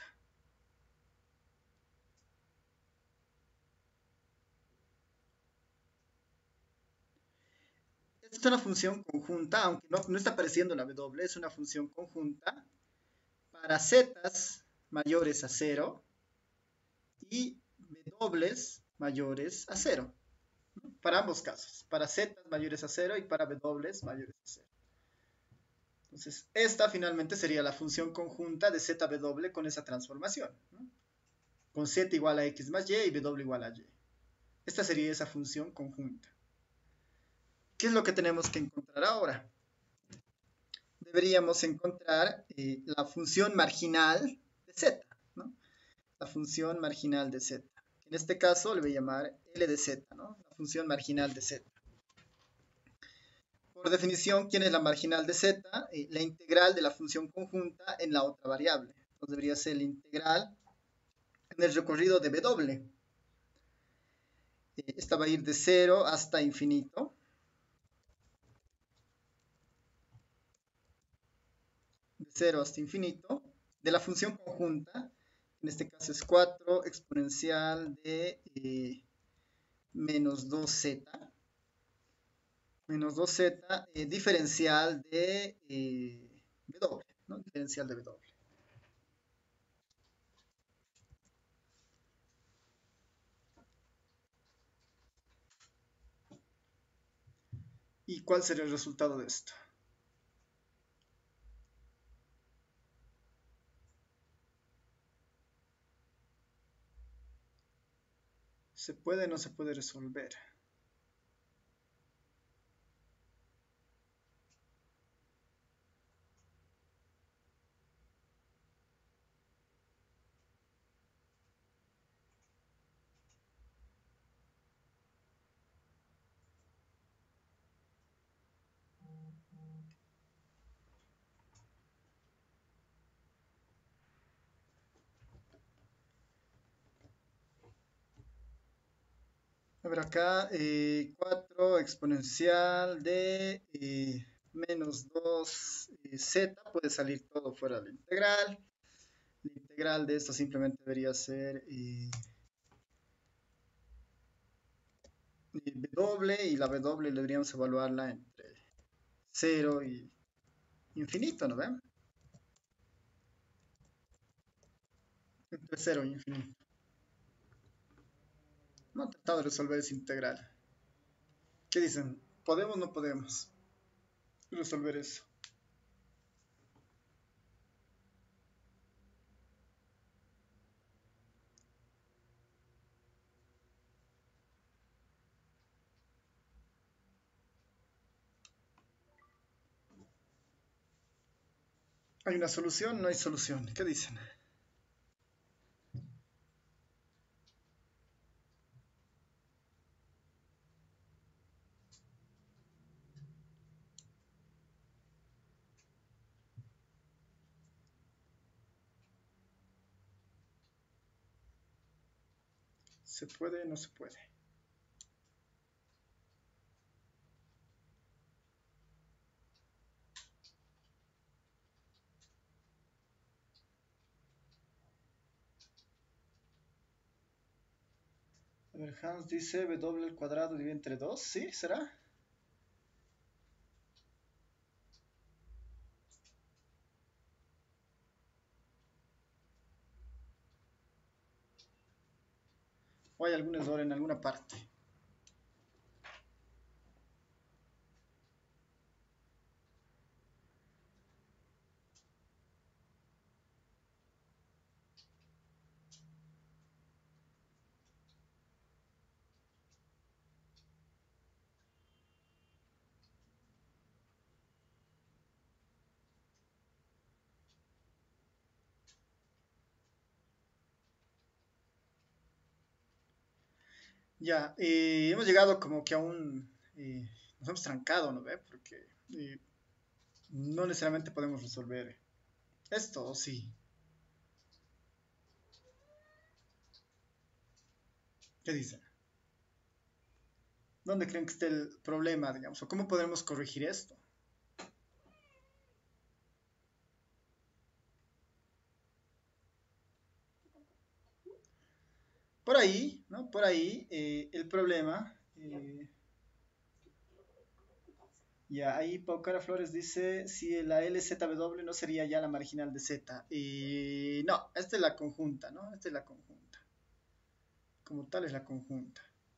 Esta es una función conjunta, aunque no, no está apareciendo la W, es una función conjunta para z mayores a cero y w mayores a cero. Para ambos casos, para z mayores a cero y para w mayores a cero. Entonces, esta finalmente sería la función conjunta de zw con esa transformación, ¿no? Con z igual a x más y y w igual a y. Esta sería esa función conjunta. ¿Qué es lo que tenemos que encontrar ahora? Deberíamos encontrar eh, la función marginal de z, ¿no? La función marginal de z. En este caso le voy a llamar L de z, ¿no? La función marginal de z. Por definición, ¿quién es la marginal de z? Eh, la integral de la función conjunta en la otra variable. Entonces debería ser la integral en el recorrido de w. Eh, esta va a ir de cero hasta infinito. De cero hasta infinito. De la función conjunta, en este caso es cuatro exponencial de eh, menos dos z. Menos dos z, eh, diferencial de eh, w, ¿no? Diferencial de w. ¿Y cuál sería el resultado de esto? ¿Se puede o no se puede resolver? A ver acá, eh, cuatro exponencial de eh, menos dos eh, z, puede salir todo fuera de la integral. La integral de esto simplemente debería ser eh, w, y la w deberíamos evaluarla entre cero y infinito, ¿no ven? Entre cero y infinito. No he tratado de resolver esa integral. ¿Qué dicen? ¿Podemos o no podemos resolver eso? ¿Hay una solución? No hay solución. ¿Qué dicen? ¿Se puede o no se puede? A ver, Hans dice w al cuadrado dividido entre dos. ¿Sí? ¿Será? ¿O hay algún error en alguna parte? Ya, eh, hemos llegado como que a un... Eh, nos hemos trancado, ¿no ve? Porque eh, no necesariamente podemos resolver esto, ¿o sí? ¿Qué dicen? ¿Dónde creen que esté el problema, digamos? ¿O cómo podremos corregir esto? Por ahí, ¿no? Por ahí, eh, el problema... eh, ya, ahí Paucara Flores dice, si la L Z W no sería ya la marginal de Z. Y no, esta es la conjunta, ¿no? Esta es la conjunta. Como tal es la conjunta.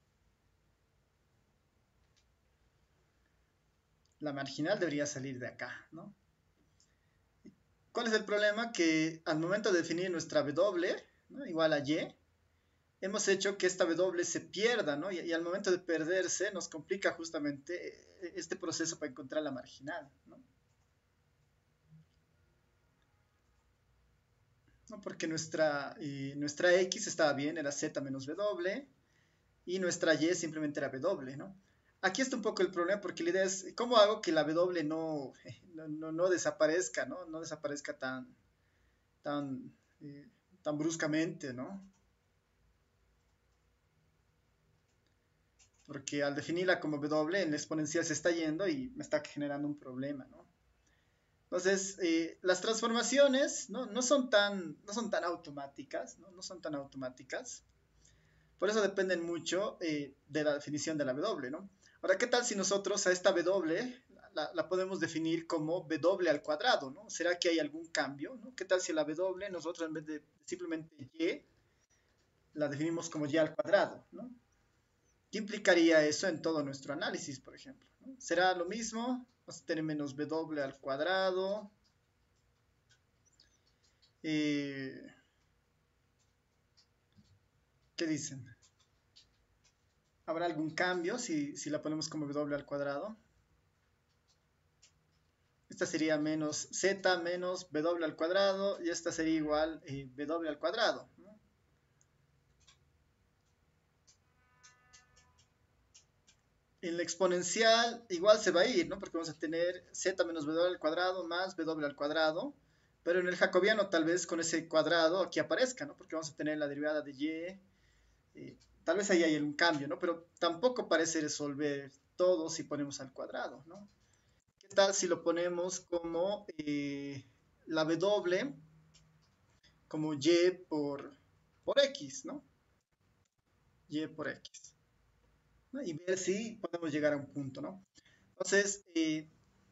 La marginal debería salir de acá, ¿no? ¿Cuál es el problema? Que al momento de definir nuestra W, ¿no? Igual a Y, hemos hecho que esta W se pierda, ¿no? Y, y al momento de perderse nos complica justamente este proceso para encontrar la marginal, ¿no? ¿No? Porque nuestra, eh, nuestra X estaba bien, era Z menos W, y nuestra Y simplemente era W, ¿no? Aquí está un poco el problema porque la idea es, ¿cómo hago que la W no, no, no, no desaparezca, ¿no? No desaparezca tan, tan, eh, tan bruscamente, ¿no? Porque al definirla como W, en la exponencial se está yendo y me está generando un problema, ¿no? Entonces, eh, las transformaciones ¿no? No, son tan, no son tan automáticas, ¿no? No son tan automáticas. Por eso dependen mucho eh, de la definición de la W, ¿no? Ahora, ¿qué tal si nosotros a esta W la, la podemos definir como W al cuadrado, ¿no? ¿Será que hay algún cambio, ¿no? ¿Qué tal si la W nosotros en vez de simplemente Y la definimos como Y al cuadrado, ¿no? ¿Qué implicaría eso en todo nuestro análisis, por ejemplo? ¿no? ¿Será lo mismo? Vamos a tener menos W al cuadrado. Eh, ¿Qué dicen? ¿Habrá algún cambio si, si la ponemos como W al cuadrado? Esta sería menos Z menos W al cuadrado y esta sería igual eh, W al cuadrado, ¿no? En la exponencial igual se va a ir, ¿no? Porque vamos a tener Z menos W al cuadrado más W al cuadrado. Pero en el jacobiano tal vez con ese cuadrado aquí aparezca, ¿no? Porque vamos a tener la derivada de Y. Eh, tal vez ahí hay un cambio, ¿no? Pero tampoco parece resolver todo si ponemos al cuadrado, ¿no? ¿Qué tal si lo ponemos como eh, la W como Y por, por X, ¿no? Y por X. ¿no? Y ver si podemos llegar a un punto, ¿no? Entonces, eh,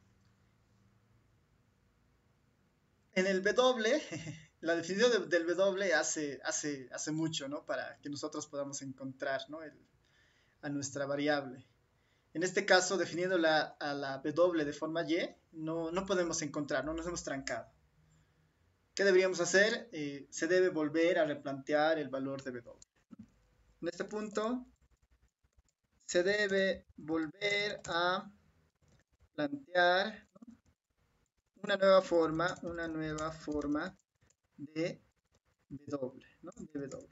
en el W, la definición de, del W hace, hace, hace mucho, ¿no? Para que nosotros podamos encontrar, ¿no? El, a nuestra variable. En este caso, definiendo la, a la W de forma Y, no, no podemos encontrar, no nos hemos trancado. ¿Qué deberíamos hacer? Eh, se debe volver a replantear el valor de W. En este punto, se debe volver a plantear ¿no? una nueva forma, una nueva forma de W, ¿no? De W.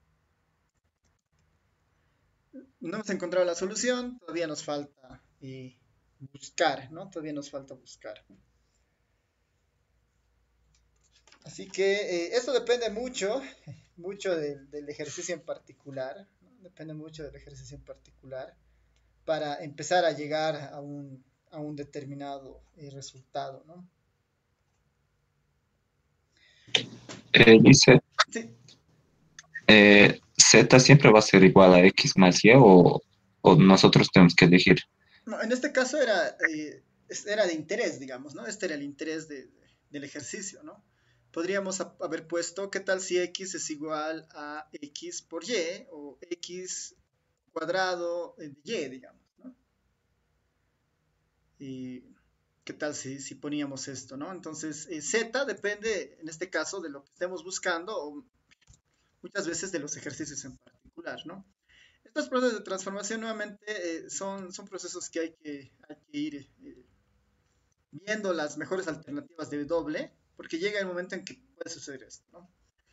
No hemos encontrado la solución, todavía nos falta eh, buscar, ¿no? Todavía nos falta buscar. Así que eh, eso depende mucho, mucho del, del ejercicio en particular, ¿no? Depende mucho del ejercicio en particular para empezar a llegar a un, a un determinado eh, resultado, ¿no? Eh, dice, Sí. eh, Z siempre va a ser igual a X más Y o, o nosotros tenemos que elegir. No, en este caso era, eh, era de interés, digamos, ¿no? Este era el interés de, de, del ejercicio, ¿no? Podríamos haber puesto, ¿qué tal si X es igual a X por Y o X cuadrado de Y, digamos, ¿no? Y qué tal si, si poníamos esto, ¿no? Entonces, eh, Z depende, en este caso, de lo que estemos buscando o muchas veces de los ejercicios en particular, ¿no? Estos procesos de transformación nuevamente eh, son, son procesos que hay que, hay que ir eh, viendo las mejores alternativas de doble, porque llega el momento en que puede suceder esto, ¿no?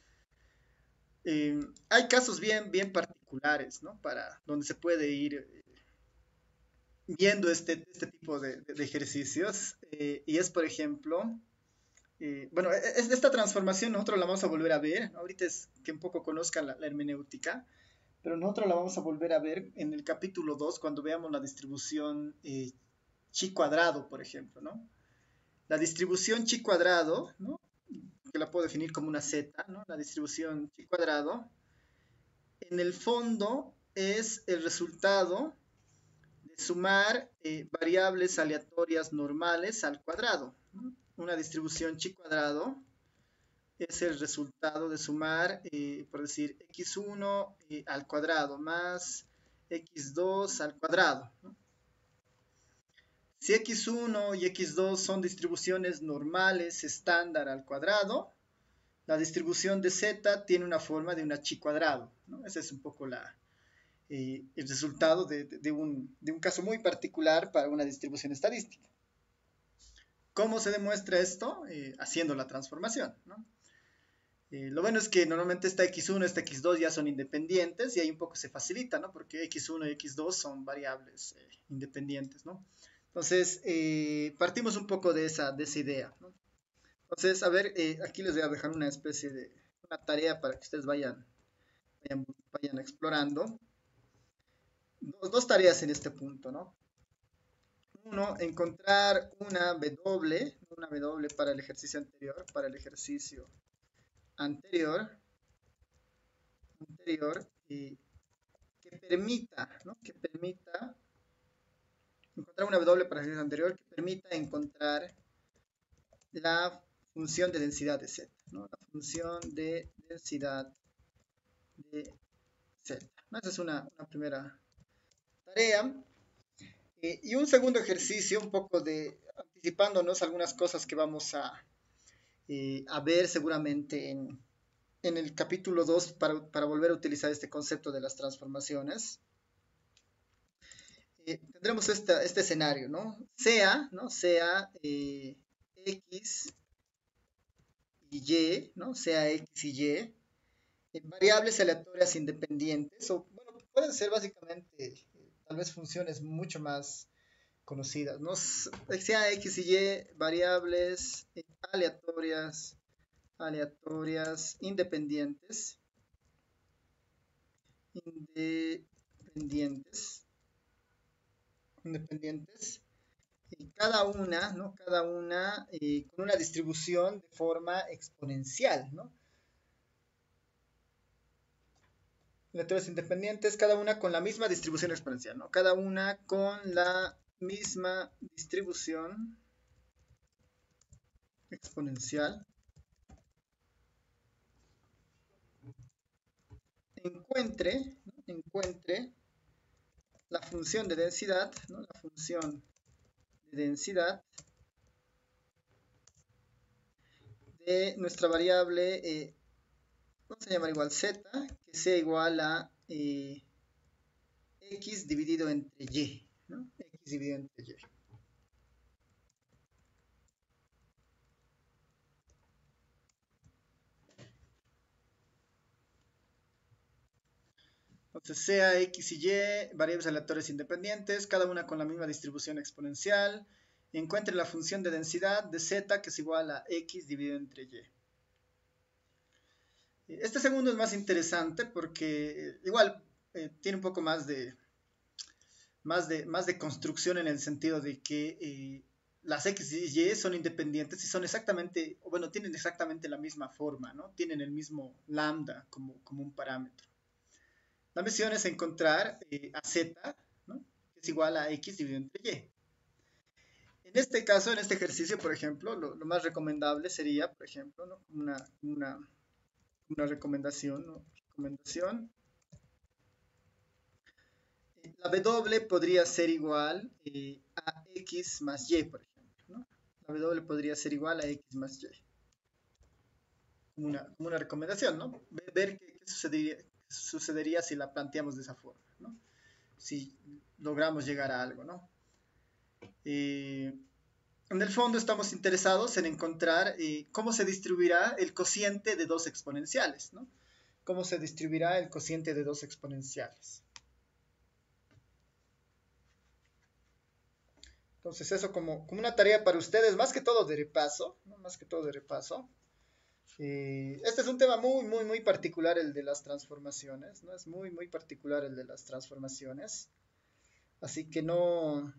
Eh, hay casos bien, bien particulares, ¿no? Para donde se puede ir eh, viendo este, este tipo de, de, de ejercicios, eh, y es, por ejemplo, eh, bueno, es, esta transformación nosotros la vamos a volver a ver, ¿no? Ahorita es que un poco conozcan la, la hermenéutica, pero nosotros la vamos a volver a ver en el capítulo dos cuando veamos la distribución eh, chi cuadrado, por ejemplo, ¿no? La distribución chi cuadrado, ¿no? Que la puedo definir como una z, ¿no? La distribución chi cuadrado, en el fondo es el resultado de sumar eh, variables aleatorias normales al cuadrado, ¿no? Una distribución chi cuadrado es el resultado de sumar, eh, por decir, equis uno eh, al cuadrado más equis dos al cuadrado, ¿no? Si equis uno y equis dos son distribuciones normales estándar al cuadrado, la distribución de z tiene una forma de una chi cuadrado, ¿no? Ese es un poco la, eh, el resultado de, de, de, un, de un caso muy particular para una distribución estadística. ¿Cómo se demuestra esto? Eh, haciendo la transformación, ¿no? Eh, lo bueno es que normalmente esta equis uno, esta equis dos ya son independientes y ahí un poco se facilita, ¿no? Porque equis uno y equis dos son variables eh, independientes, ¿no? Entonces, eh, partimos un poco de esa, de esa idea, ¿no? Entonces, a ver, eh, aquí les voy a dejar una especie de una tarea para que ustedes vayan, vayan, vayan explorando. Dos, dos tareas en este punto, ¿no? Uno, encontrar una W, una W para el ejercicio anterior, para el ejercicio anterior, anterior y que permita, ¿no? Que permita encontrar una W para el ejercicio anterior que permita encontrar la función de densidad de Z, ¿no? La función de densidad de Z. ¿No? Esa es una, una primera tarea. Eh, y un segundo ejercicio, un poco de anticipándonos algunas cosas que vamos a, eh, a ver seguramente en, en el capítulo dos para, para, volver a utilizar este concepto de las transformaciones. Eh, tendremos esta, este escenario, ¿no? Sea, ¿no? Sea eh, X y Y, ¿no? Sea X y Y, eh, variables aleatorias independientes, o bueno, pueden ser básicamente eh, tal vez funciones mucho más conocidas, ¿no? Sea X y Y, variables eh, aleatorias, aleatorias independientes, independientes, independientes, y cada una, ¿no? Cada una eh, con una distribución de forma exponencial, ¿no? Aleatorias independientes, cada una con la misma distribución exponencial, ¿no? Cada una con la misma distribución exponencial. Encuentre, ¿no? encuentre la función de densidad, ¿no? La función de densidad de nuestra variable, eh, vamos a llamar igual z, que sea igual a eh, x dividido entre y, ¿no? X dividido entre y. Entonces, sea X y Y, variables aleatorias independientes, cada una con la misma distribución exponencial. Encuentre la función de densidad de Z que es igual a X dividido entre Y. Este segundo es más interesante porque igual eh, tiene un poco más de, más, de, más de construcción en el sentido de que eh, las X y Y son independientes y son exactamente, o bueno, tienen exactamente la misma forma, ¿no? Tienen el mismo lambda como, como un parámetro. La misión es encontrar eh, a Z, ¿no? Que es igual a X dividido entre Y. En este caso, en este ejercicio, por ejemplo, lo, lo más recomendable sería, por ejemplo, ¿no? una, una, una recomendación, ¿no? recomendación. La W podría ser igual eh, a X más Y, por ejemplo, ¿no? La W podría ser igual a X más Y. Como una, como una recomendación, ¿no? Ver qué, qué sucedería, sucedería si la planteamos de esa forma, ¿no? Si logramos llegar a algo, ¿no? Eh, en el fondo estamos interesados en encontrar eh, cómo se distribuirá el cociente de dos exponenciales, ¿no? Cómo se distribuirá el cociente de dos exponenciales. Entonces eso como, como una tarea para ustedes, más que todo de repaso, ¿no? Más que todo de repaso. Eh, este es un tema muy, muy, muy particular, el de las transformaciones, ¿no? Es muy, muy particular el de las transformaciones. Así que no,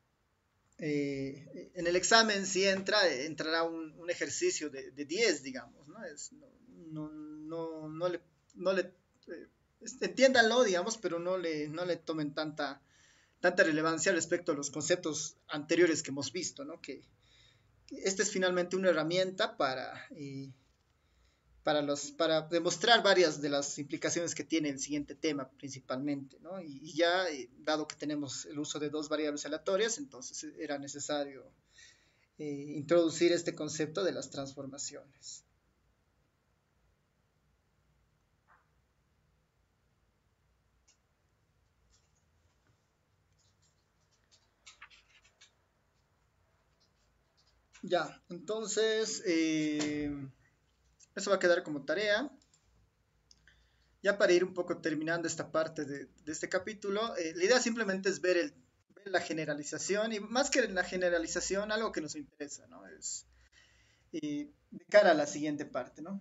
eh, en el examen si entra, entrará un, un ejercicio de, de diez, digamos, ¿no? Es, no, no, no, no le, no le eh, entiéndanlo, digamos, pero no le, no le tomen tanta, tanta relevancia respecto a los conceptos anteriores que hemos visto, ¿no? Que, que esta es finalmente una herramienta para, eh, para, los, para demostrar varias de las implicaciones que tiene el siguiente tema principalmente, ¿no? Y, y ya, eh, dado que tenemos el uso de dos variables aleatorias, entonces era necesario eh, introducir este concepto de las transformaciones. Ya, entonces, eh, eso va a quedar como tarea. Ya para ir un poco terminando esta parte de, de este capítulo, eh, la idea simplemente es ver, el, ver, la generalización y más que la generalización, algo que nos interesa, ¿no? Es eh, de cara a la siguiente parte, ¿no?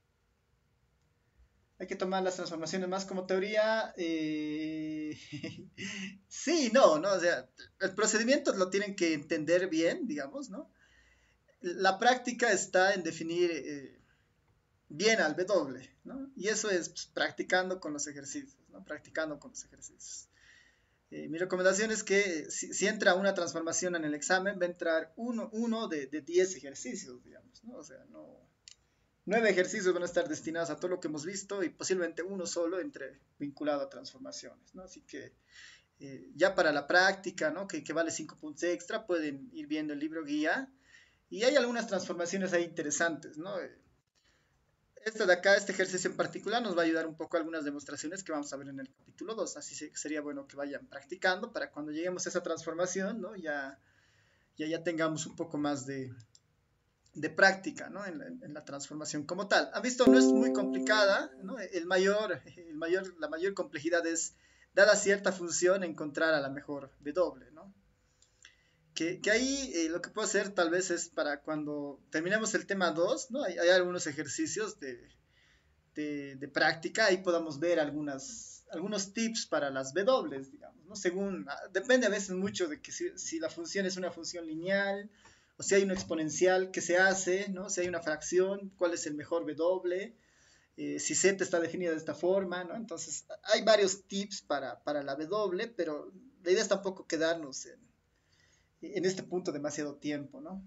Hay que tomar las transformaciones más como teoría. Eh... sí, no, no, o sea, el procedimiento lo tienen que entender bien, digamos, ¿no? La práctica está en definir eh, bien al W, ¿no? Y eso es pues, practicando con los ejercicios, ¿no? Practicando con los ejercicios. Eh, mi recomendación es que si, si, entra una transformación en el examen, va a entrar uno, uno de, de diez ejercicios, digamos, ¿no? O sea, no... Nueve ejercicios van a estar destinados a todo lo que hemos visto y posiblemente uno solo entre vinculado a transformaciones, ¿no? Así que eh, ya para la práctica, ¿no? Que, que vale cinco puntos extra, pueden ir viendo el libro guía y hay algunas transformaciones ahí interesantes, ¿no? Esta de acá, este ejercicio en particular, nos va a ayudar un poco a algunas demostraciones que vamos a ver en el capítulo dos. Así sería bueno que vayan practicando para cuando lleguemos a esa transformación, ¿no? Ya, ya, ya tengamos un poco más de, de práctica, ¿no? En la, en la transformación como tal. Han visto, no es muy complicada, ¿no? El mayor, el mayor, la mayor complejidad es, dada cierta función, encontrar a la mejor W, ¿no? Que, que ahí eh, lo que puedo hacer tal vez es para cuando terminemos el tema dos, ¿no? Hay, hay algunos ejercicios de, de, de, práctica, ahí podamos ver algunas, algunos tips para las W, digamos, ¿no? Según, depende a veces mucho de que si, si la función es una función lineal, o si hay una exponencial que se hace, ¿no? Si hay una fracción, cuál es el mejor W, eh, si Z está definida de esta forma, ¿no? Entonces, hay varios tips para, para la W, pero la idea es tampoco quedarnos en, en este punto demasiado tiempo, ¿no?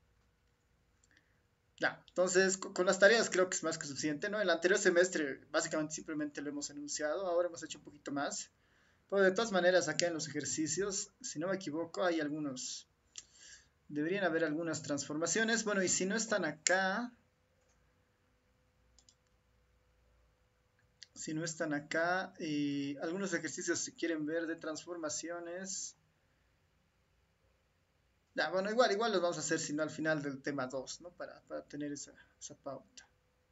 Ya, entonces con las tareas creo que es más que suficiente, ¿no? El anterior semestre básicamente simplemente lo hemos enunciado, ahora hemos hecho un poquito más. Pero de todas maneras, acá en los ejercicios, si no me equivoco, hay algunos, deberían haber algunas transformaciones. Bueno, y si no están acá, si no están acá, eh, algunos ejercicios si quieren ver de transformaciones. Ya, bueno, igual, igual los vamos a hacer, sino al final del tema dos, ¿no? Para, para tener esa, esa pauta.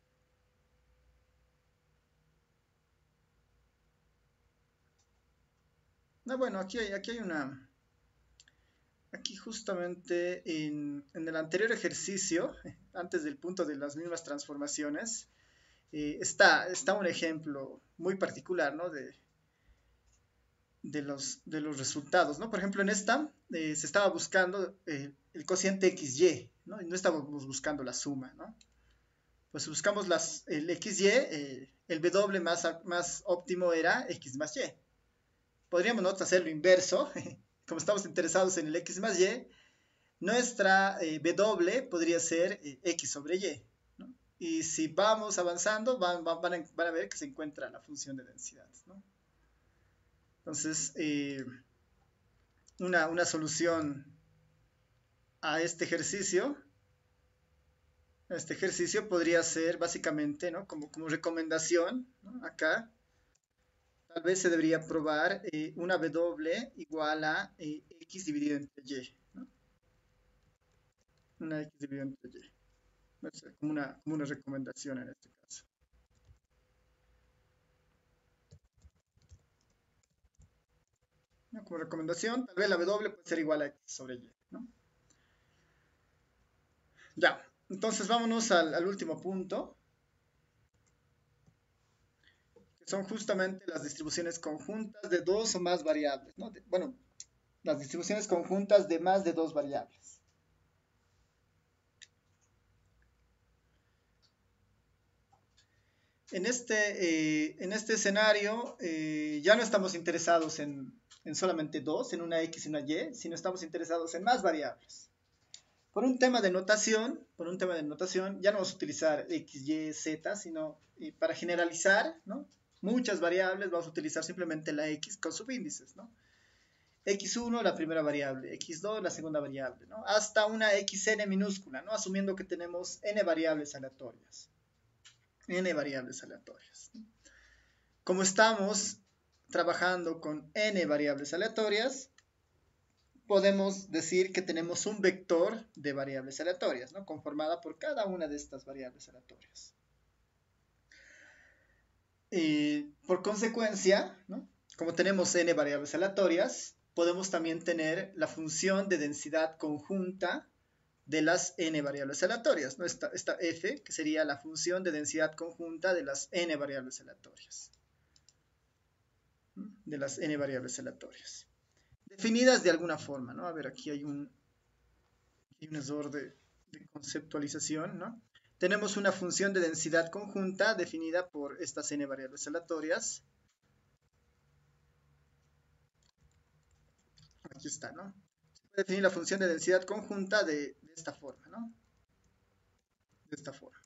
No, bueno, aquí hay, aquí hay una... Aquí justamente en, en el anterior ejercicio, antes del punto de las mismas transformaciones, eh, está, está un ejemplo muy particular, ¿no? De, de, los, de los resultados, ¿no? Por ejemplo, en esta eh, se estaba buscando eh, el cociente equis ye, ¿no? Y no estábamos buscando la suma, ¿no? Pues si buscamos las, el equis ye, eh, el W más, más óptimo era X más Y. Podríamos nosotros hacer lo inverso, como estamos interesados en el X más Y, nuestra eh, W podría ser eh, X sobre Y, ¿no? Y si vamos avanzando, van, van, van, a, van, a, ver que se encuentra la función de densidad, ¿no? Entonces, eh, una, una solución a este ejercicio, a este ejercicio podría ser básicamente, ¿no? Como, como recomendación, ¿no? Acá, tal vez se debería probar eh, una W igual a eh, X dividido entre Y, ¿no? Una X dividido entre Y. Como una, como una recomendación en este caso. ¿No? Como recomendación, tal vez la W puede ser igual a X sobre Y, ¿no? Ya. Entonces vámonos al, al último punto, que son justamente las distribuciones conjuntas de dos o más variables, ¿no? De- bueno, las distribuciones conjuntas de más de dos variables. En este, eh, en este escenario eh, ya no estamos interesados en, en solamente dos, en una X y una Y, sino estamos interesados en más variables. Por un tema de notación, por un tema de notación, ya no vamos a utilizar X, Y, Z, sino eh, para generalizar, ¿no? Muchas variables, vamos a utilizar simplemente la X con subíndices, ¿no? X uno, la primera variable, X dos, la segunda variable, ¿no? Hasta una Xn minúscula, ¿no? Asumiendo que tenemos n variables aleatorias. N variables aleatorias. Como estamos trabajando con n variables aleatorias, podemos decir que tenemos un vector de variables aleatorias, ¿no? Conformada por cada una de estas variables aleatorias. Y por consecuencia, ¿no? Como tenemos n variables aleatorias, podemos también tener la función de densidad conjunta de las n variables aleatorias, ¿no? Esta, esta f, que sería la función de densidad conjunta de las n variables aleatorias. De las n variables aleatorias. Definidas de alguna forma, ¿no? A ver, aquí hay un, hay un error de, de conceptualización, ¿no? Tenemos una función de densidad conjunta definida por estas n variables aleatorias. Aquí está, ¿no? Se puede definir la función de densidad conjunta de, de esta forma, ¿no? De esta forma.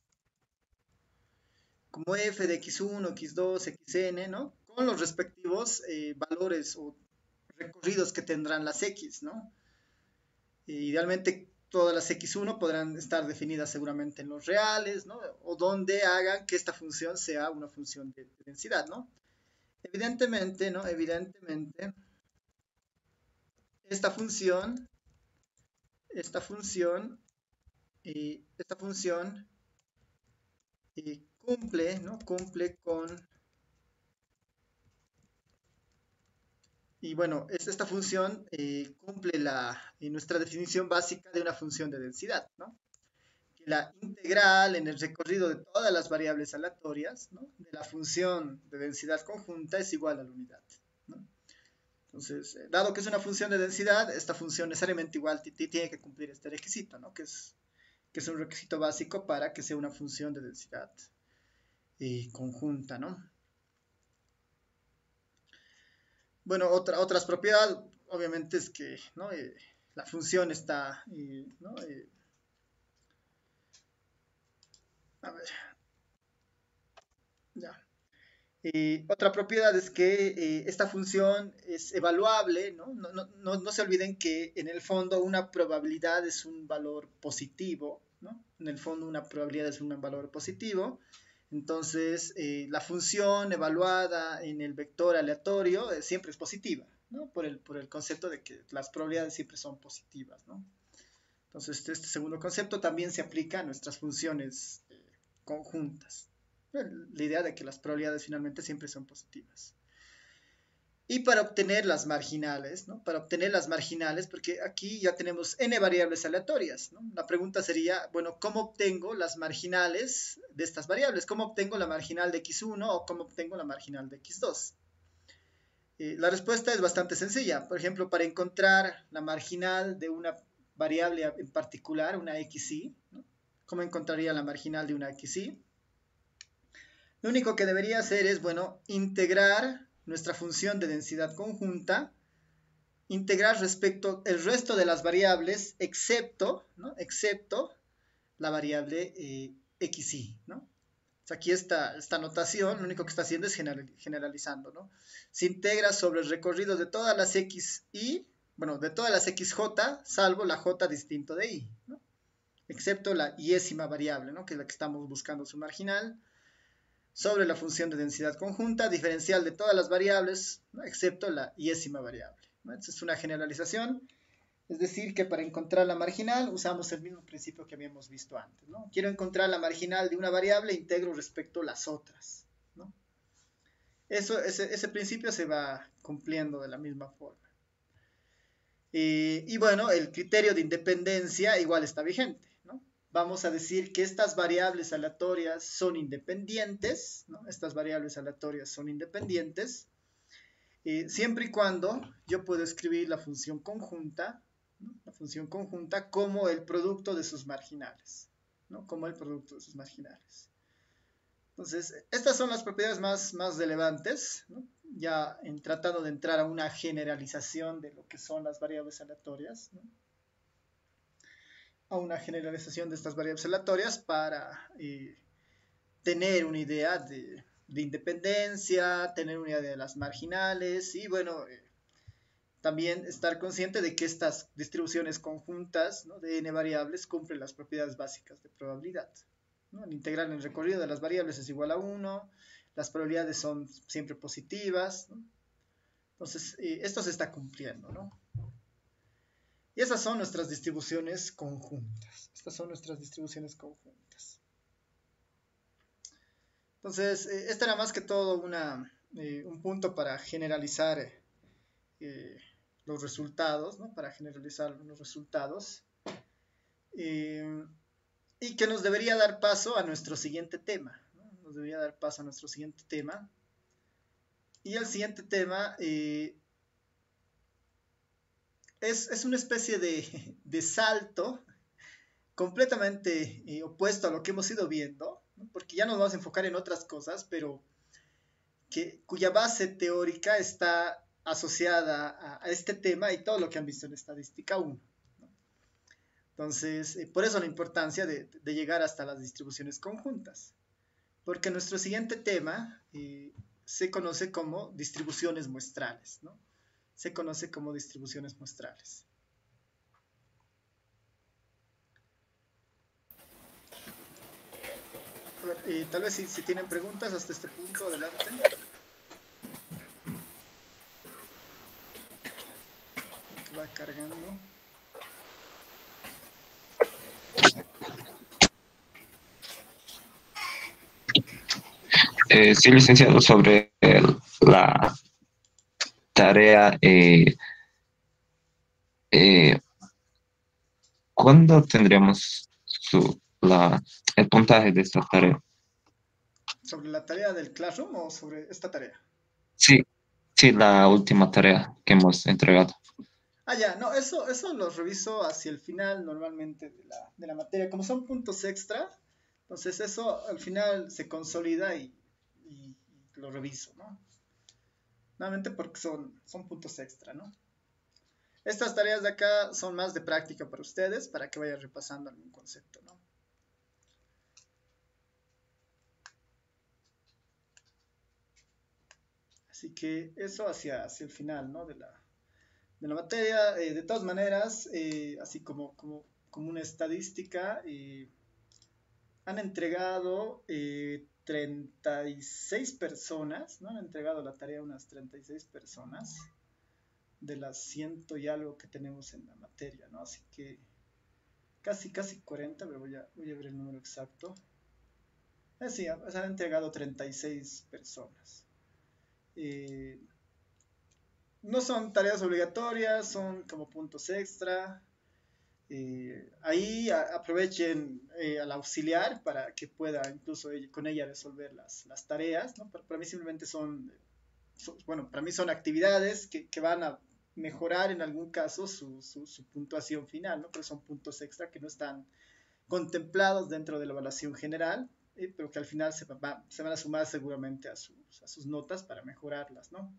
Como f de x uno, x dos, xn, ¿no? Con los respectivos eh, valores o recorridos que tendrán las x, ¿no? E idealmente todas las x uno podrán estar definidas seguramente en los reales, ¿no? O donde hagan que esta función sea una función de, de densidad, ¿no? Evidentemente, ¿no? Evidentemente, esta función, esta función, y esta función y cumple, ¿no? Cumple con, y bueno, es, esta función eh, cumple la, nuestra definición básica de una función de densidad, ¿no? Que la integral en el recorrido de todas las variables aleatorias, ¿no? De la función de densidad conjunta es igual a la unidad, ¿no? Entonces, eh, dado que es una función de densidad, esta función necesariamente igual tiene que cumplir este requisito, ¿no? Que es, que es un requisito básico para que sea una función de densidad eh, conjunta, ¿no? Bueno, otra, otras propiedades, obviamente, es que, ¿no? eh, la función está, eh, ¿no? Eh, a ver, ya. Eh, otra propiedad es que eh, esta función es evaluable, ¿no? No, no, no, no se olviden que en el fondo una probabilidad es un valor positivo, ¿no? En el fondo una probabilidad es un valor positivo. Entonces, eh, la función evaluada en el vector aleatorio eh, siempre es positiva, ¿no? Por el, por el concepto de que las probabilidades siempre son positivas, ¿no? Entonces, este, este segundo concepto también se aplica a nuestras funciones eh, conjuntas. La idea de que las probabilidades finalmente siempre son positivas. Y para obtener las marginales, ¿no? Para obtener las marginales, porque aquí ya tenemos n variables aleatorias, ¿no? La pregunta sería, bueno, ¿cómo obtengo las marginales de estas variables? ¿Cómo obtengo la marginal de x uno o cómo obtengo la marginal de x dos? Eh, la respuesta es bastante sencilla. Por ejemplo, para encontrar la marginal de una variable en particular, una xy, ¿no? ¿Cómo encontraría la marginal de una xy? Lo único que debería hacer es, bueno, integrar nuestra función de densidad conjunta, integrar respecto el resto de las variables, excepto, ¿no? Excepto la variable eh, xy, ¿no? O sea, aquí esta, esta notación lo único que está haciendo es generalizando, ¿no? Se integra sobre el recorrido de todas las xy, bueno, de todas las xj, salvo la j distinto de y, ¿no? Excepto la yésima variable, ¿no? Que es la que estamos buscando su marginal, sobre la función de densidad conjunta, diferencial de todas las variables, ¿no? Excepto la yésima variable, ¿no? Esta es una generalización, es decir, que para encontrar la marginal usamos el mismo principio que habíamos visto antes, ¿no? Quiero encontrar la marginal de una variable, integro respecto a las otras, ¿no? Eso, ese, ese principio se va cumpliendo de la misma forma. Eh, y bueno, el criterio de independencia igual está vigente, ¿no? vamos a decir que estas variables aleatorias son independientes, ¿no? Estas variables aleatorias son independientes, eh, siempre y cuando yo puedo escribir la función conjunta, ¿no? La función conjunta como el producto de sus marginales, ¿no? Como el producto de sus marginales. Entonces, estas son las propiedades más, más relevantes, ¿no? Ya en tratando de entrar a una generalización de lo que son las variables aleatorias, ¿no? A una generalización de estas variables aleatorias para eh, tener una idea de, de independencia, tener una idea de las marginales y, bueno, eh, también estar consciente de que estas distribuciones conjuntas, ¿no? De n variables cumplen las propiedades básicas de probabilidad, ¿no? El integral en el recorrido de las variables es igual a uno, las probabilidades son siempre positivas, ¿no? Entonces, eh, esto se está cumpliendo, ¿no? Y esas son nuestras distribuciones conjuntas. Estas son nuestras distribuciones conjuntas. Entonces, eh, este era más que todo una, eh, un punto para generalizar eh, los resultados, ¿no? Para generalizar los resultados. Eh, y que nos debería dar paso a nuestro siguiente tema, ¿no? Nos debería dar paso a nuestro siguiente tema. Y el siguiente tema eh, es, es una especie de, de salto completamente eh, opuesto a lo que hemos ido viendo, ¿no? Porque ya nos vamos a enfocar en otras cosas, pero que, cuya base teórica está asociada a, a este tema y todo lo que han visto en estadística uno. ¿No? Entonces, eh, por eso la importancia de, de llegar hasta las distribuciones conjuntas, porque nuestro siguiente tema eh, se conoce como distribuciones muestrales, ¿no? Se conoce como distribuciones muestrales. A ver, eh, tal vez si, si tienen preguntas hasta este punto, adelante. Va cargando. Eh, sí, licenciado, sobre el- la tarea, eh, eh, ¿cuándo tendríamos su, la, el puntaje de esta tarea? ¿Sobre la tarea del Classroom o sobre esta tarea? Sí, sí, la última tarea que hemos entregado. Ah, ya, no, eso, eso lo reviso hacia el final normalmente de la, de la materia. Como son puntos extra, entonces eso al final se consolida y, y- y lo reviso, ¿no? Normalmente porque son, son puntos extra, ¿no? Estas tareas de acá son más de práctica para ustedes, para que vayan repasando algún concepto, ¿no? Así que eso hacia, hacia el final, ¿no? De la, de la materia. Eh, de todas maneras, eh, así como, como, como una estadística, eh, han entregado eh, treinta y seis personas, ¿no? Han entregado la tarea a unas treinta y seis personas de las ciento y algo que tenemos en la materia, ¿no? Así que casi, casi cuarenta, pero voy a, voy a ver el número exacto. Eh, sí, se han entregado treinta y seis personas. Eh, no son tareas obligatorias, son como puntos extra. Eh, ahí a, aprovechen eh, al auxiliar para que pueda incluso ella, con ella resolver las, las tareas, ¿no? Para, para, mí simplemente son, son, bueno, para mí son actividades que, que van a mejorar en algún caso su, su, su puntuación final, ¿no? Pero son puntos extra que no están contemplados dentro de la evaluación general, eh, pero que al final se, va, se van a sumar seguramente a sus, a sus notas para mejorarlas, ¿no?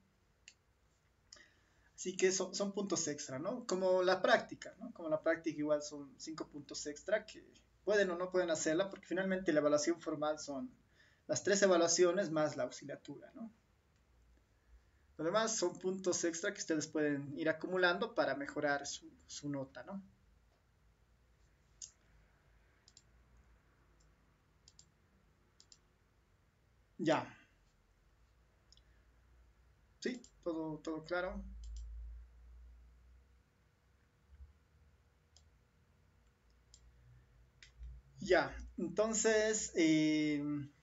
Así que son, son puntos extra, ¿no? Como la práctica, ¿no? Como la práctica igual son cinco puntos extra que pueden o no pueden hacerla porque finalmente la evaluación formal son las tres evaluaciones más la auxiliatura, ¿no? Lo demás son puntos extra que ustedes pueden ir acumulando para mejorar su, su nota, ¿no? Ya. ¿Sí? ¿Todo, todo claro? Ya, entonces, eh,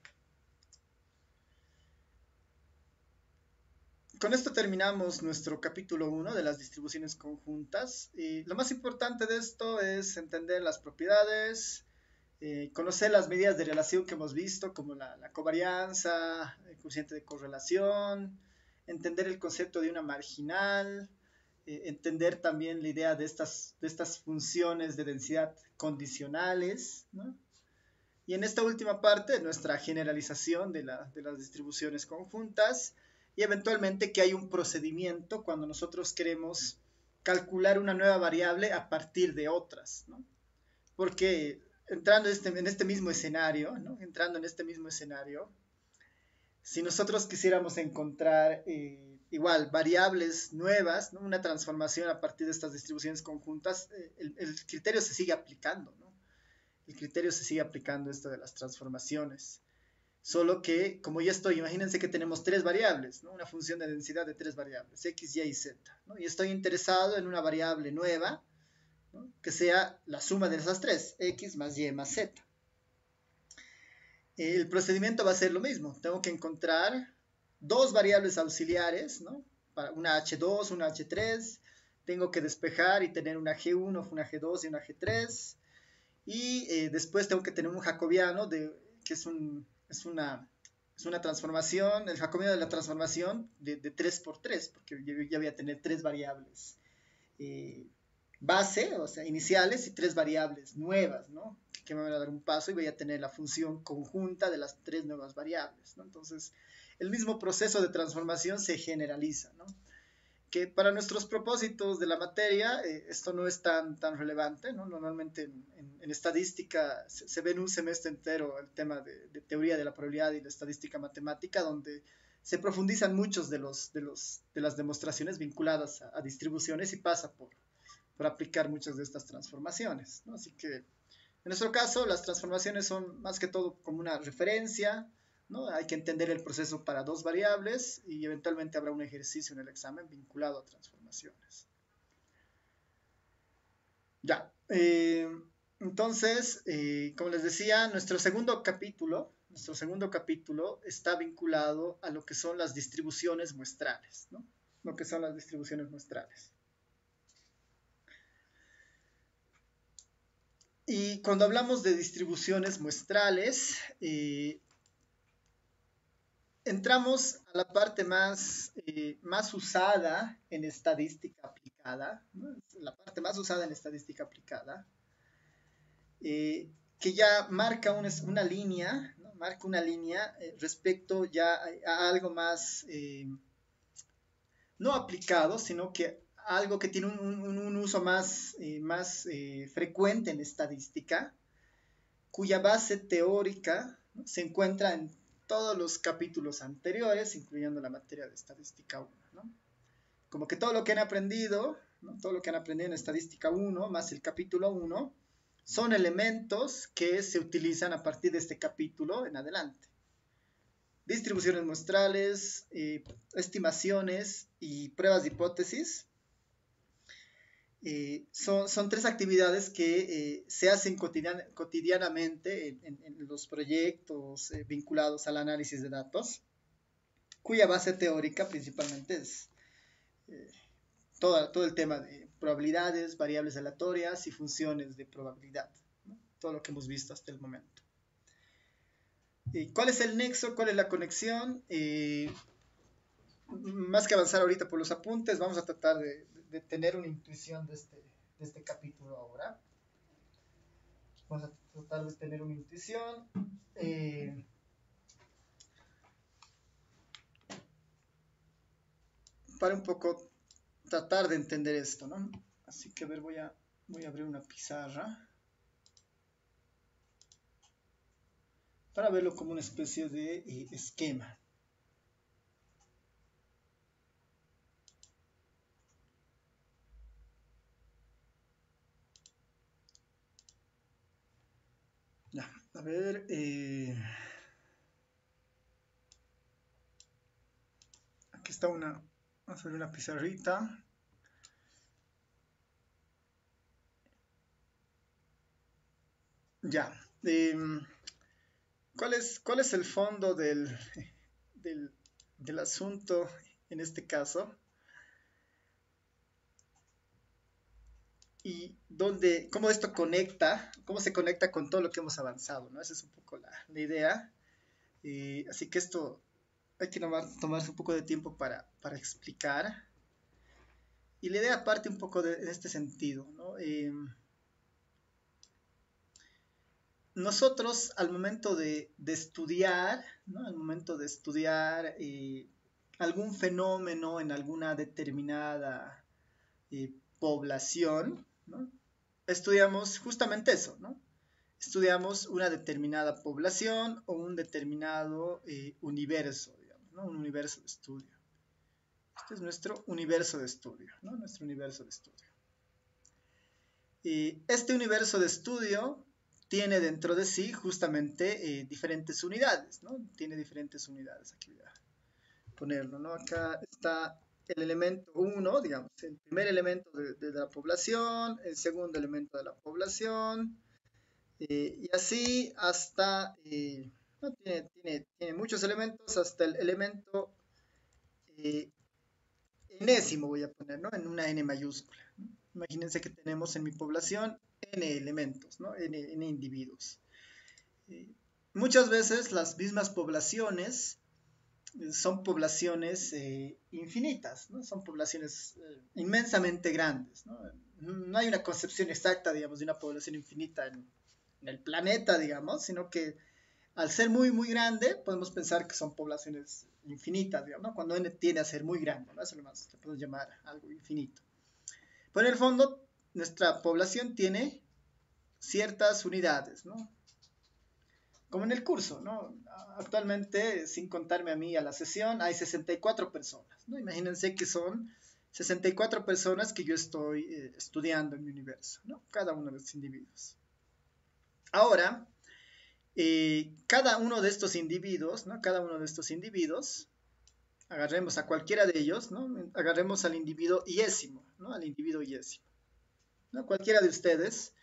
con esto terminamos nuestro capítulo uno de las distribuciones conjuntas. Y lo más importante de esto es entender las propiedades, Eh, conocer las medidas de relación que hemos visto, como la, la covarianza, el coeficiente de correlación, entender el concepto de una marginal, eh, entender también la idea de estas, de estas funciones de densidad condicionales, ¿no? Y en esta última parte, nuestra generalización de, la, de las distribuciones conjuntas y eventualmente que hay un procedimiento cuando nosotros queremos calcular una nueva variable a partir de otras, ¿no? Porque entrando en este, en este mismo escenario, ¿no? Entrando en este mismo escenario, si nosotros quisiéramos encontrar eh, igual variables nuevas, ¿no? Una transformación a partir de estas distribuciones conjuntas, eh, el, el, criterio se sigue aplicando, ¿no? El criterio se sigue aplicando esto de las transformaciones. Solo que, como ya estoy, imagínense que tenemos tres variables, ¿no? Una función de densidad de tres variables, x, y y z, ¿no? Y estoy interesado en una variable nueva, ¿no? Que sea la suma de esas tres, x más y más z. El procedimiento va a ser lo mismo. Tengo que encontrar dos variables auxiliares, ¿no? Para una hache dos, una hache tres. Tengo que despejar y tener una ge uno, una ge dos y una ge tres. Y eh, después tengo que tener un jacobiano, de, que es, un, es, una, es una transformación, el jacobiano de la transformación de, de tres por tres, porque yo ya voy a tener tres variables eh, base, o sea, iniciales, y tres variables nuevas, ¿no? Que me van a dar un paso y voy a tener la función conjunta de las tres nuevas variables, ¿no? Entonces, el mismo proceso de transformación se generaliza, ¿no? Que para nuestros propósitos de la materia eh, esto no es tan, tan relevante, ¿no? Normalmente en, en, en estadística se, se, ve en un semestre entero el tema de, de teoría de la probabilidad y la estadística matemática, donde se profundizan muchos de, los, de, los, de las demostraciones vinculadas a, a distribuciones y pasa por, por aplicar muchas de estas transformaciones, ¿no? Así que en nuestro caso las transformaciones son más que todo como una referencia, ¿no? Hay que entender el proceso para dos variables y eventualmente habrá un ejercicio en el examen vinculado a transformaciones. Ya, eh, entonces, eh, como les decía, nuestro segundo capítulo, nuestro segundo capítulo está vinculado a lo que son las distribuciones muestrales, ¿no? Lo que son las distribuciones muestrales. Y cuando hablamos de distribuciones muestrales, eh, entramos a la parte más, eh, más usada en estadística aplicada, ¿no? La parte más usada en estadística aplicada, eh, que ya marca una, una línea, ¿no? Marca una línea eh, respecto ya a, a algo más, eh, no aplicado, sino que algo que tiene un, un, un uso más, eh, más eh, frecuente en estadística, cuya base teórica, ¿no? Se encuentra en todos los capítulos anteriores, incluyendo la materia de estadística uno, ¿no? Como que todo lo que han aprendido, ¿no? Todo lo que han aprendido en estadística uno, más el capítulo uno, son elementos que se utilizan a partir de este capítulo en adelante. Distribuciones muestrales, eh, estimaciones y pruebas de hipótesis. Eh, son, son tres actividades que eh, se hacen cotidian, cotidianamente en, en, en, los proyectos eh, vinculados al análisis de datos, cuya base teórica principalmente es eh, todo, todo el tema de probabilidades, variables aleatorias y funciones de probabilidad, ¿no? Todo lo que hemos visto hasta el momento. Eh, ¿Cuál es el nexo? ¿Cuál es la conexión? Eh, más que avanzar ahorita por los apuntes, vamos a tratar de, de, de tener una intuición de este, de este capítulo ahora. Vamos a tratar de tener una intuición. Eh, para un poco tratar de entender esto, ¿no? Así que a ver, voy a, voy a abrir una pizarra para verlo como una especie de eh, esquema. Ya, a ver, eh, aquí está una, vamos a ver una pizarrita. Ya, eh, ¿cuál es, cuál es el fondo del, del, del asunto en este caso? y dónde, cómo esto conecta, cómo se conecta con todo lo que hemos avanzado, ¿no? Esa es un poco la, la idea. Eh, así que esto hay que tomar, tomarse un poco de tiempo para, para explicar. Y la idea parte un poco de, en este sentido, ¿no? Eh, nosotros al momento de, de estudiar, ¿no? Al momento de estudiar eh, algún fenómeno en alguna determinada eh, población, ¿no? Estudiamos justamente eso, ¿no? Estudiamos una determinada población o un determinado eh, universo, digamos, ¿no? Un universo de estudio. Este es nuestro universo de estudio, ¿no? Nuestro universo de estudio. Y este universo de estudio tiene dentro de sí justamente eh, diferentes unidades, ¿no? Tiene diferentes unidades. Aquí voy a ponerlo, ¿no? Acá está el elemento uno, digamos, el primer elemento de, de la población, el segundo elemento de la población, eh, y así hasta, eh, no, tiene, tiene, tiene, muchos elementos, hasta el elemento eh, enésimo voy a poner, ¿no? En una n mayúscula, ¿no? Imagínense que tenemos en mi población n elementos, ¿no? N, n individuos. Eh, muchas veces las mismas poblaciones eh, son poblaciones eh, infinitas, ¿no? Son poblaciones eh, inmensamente grandes, ¿no? No hay una concepción exacta, digamos, de una población infinita en, en el planeta, digamos, sino que al ser muy, muy grande, podemos pensar que son poblaciones infinitas, digamos, ¿no? Cuando n tiende a ser muy grande, ¿no? Eso lo más, le podemos llamar algo infinito. Pero en el fondo, nuestra población tiene ciertas unidades, ¿no? Como en el curso, ¿no? Actualmente, sin contarme a mí a la sesión, hay sesenta y cuatro personas, ¿no? Imagínense que son sesenta y cuatro personas que yo estoy eh, estudiando en mi universo, ¿no? Cada uno de los individuos. Ahora, eh, cada uno de estos individuos, ¿no? Cada uno de estos individuos, agarremos a cualquiera de ellos, ¿no? Agarremos al individuo iésimo, ¿no? Al individuo iésimo, ¿no? Cualquiera de ustedes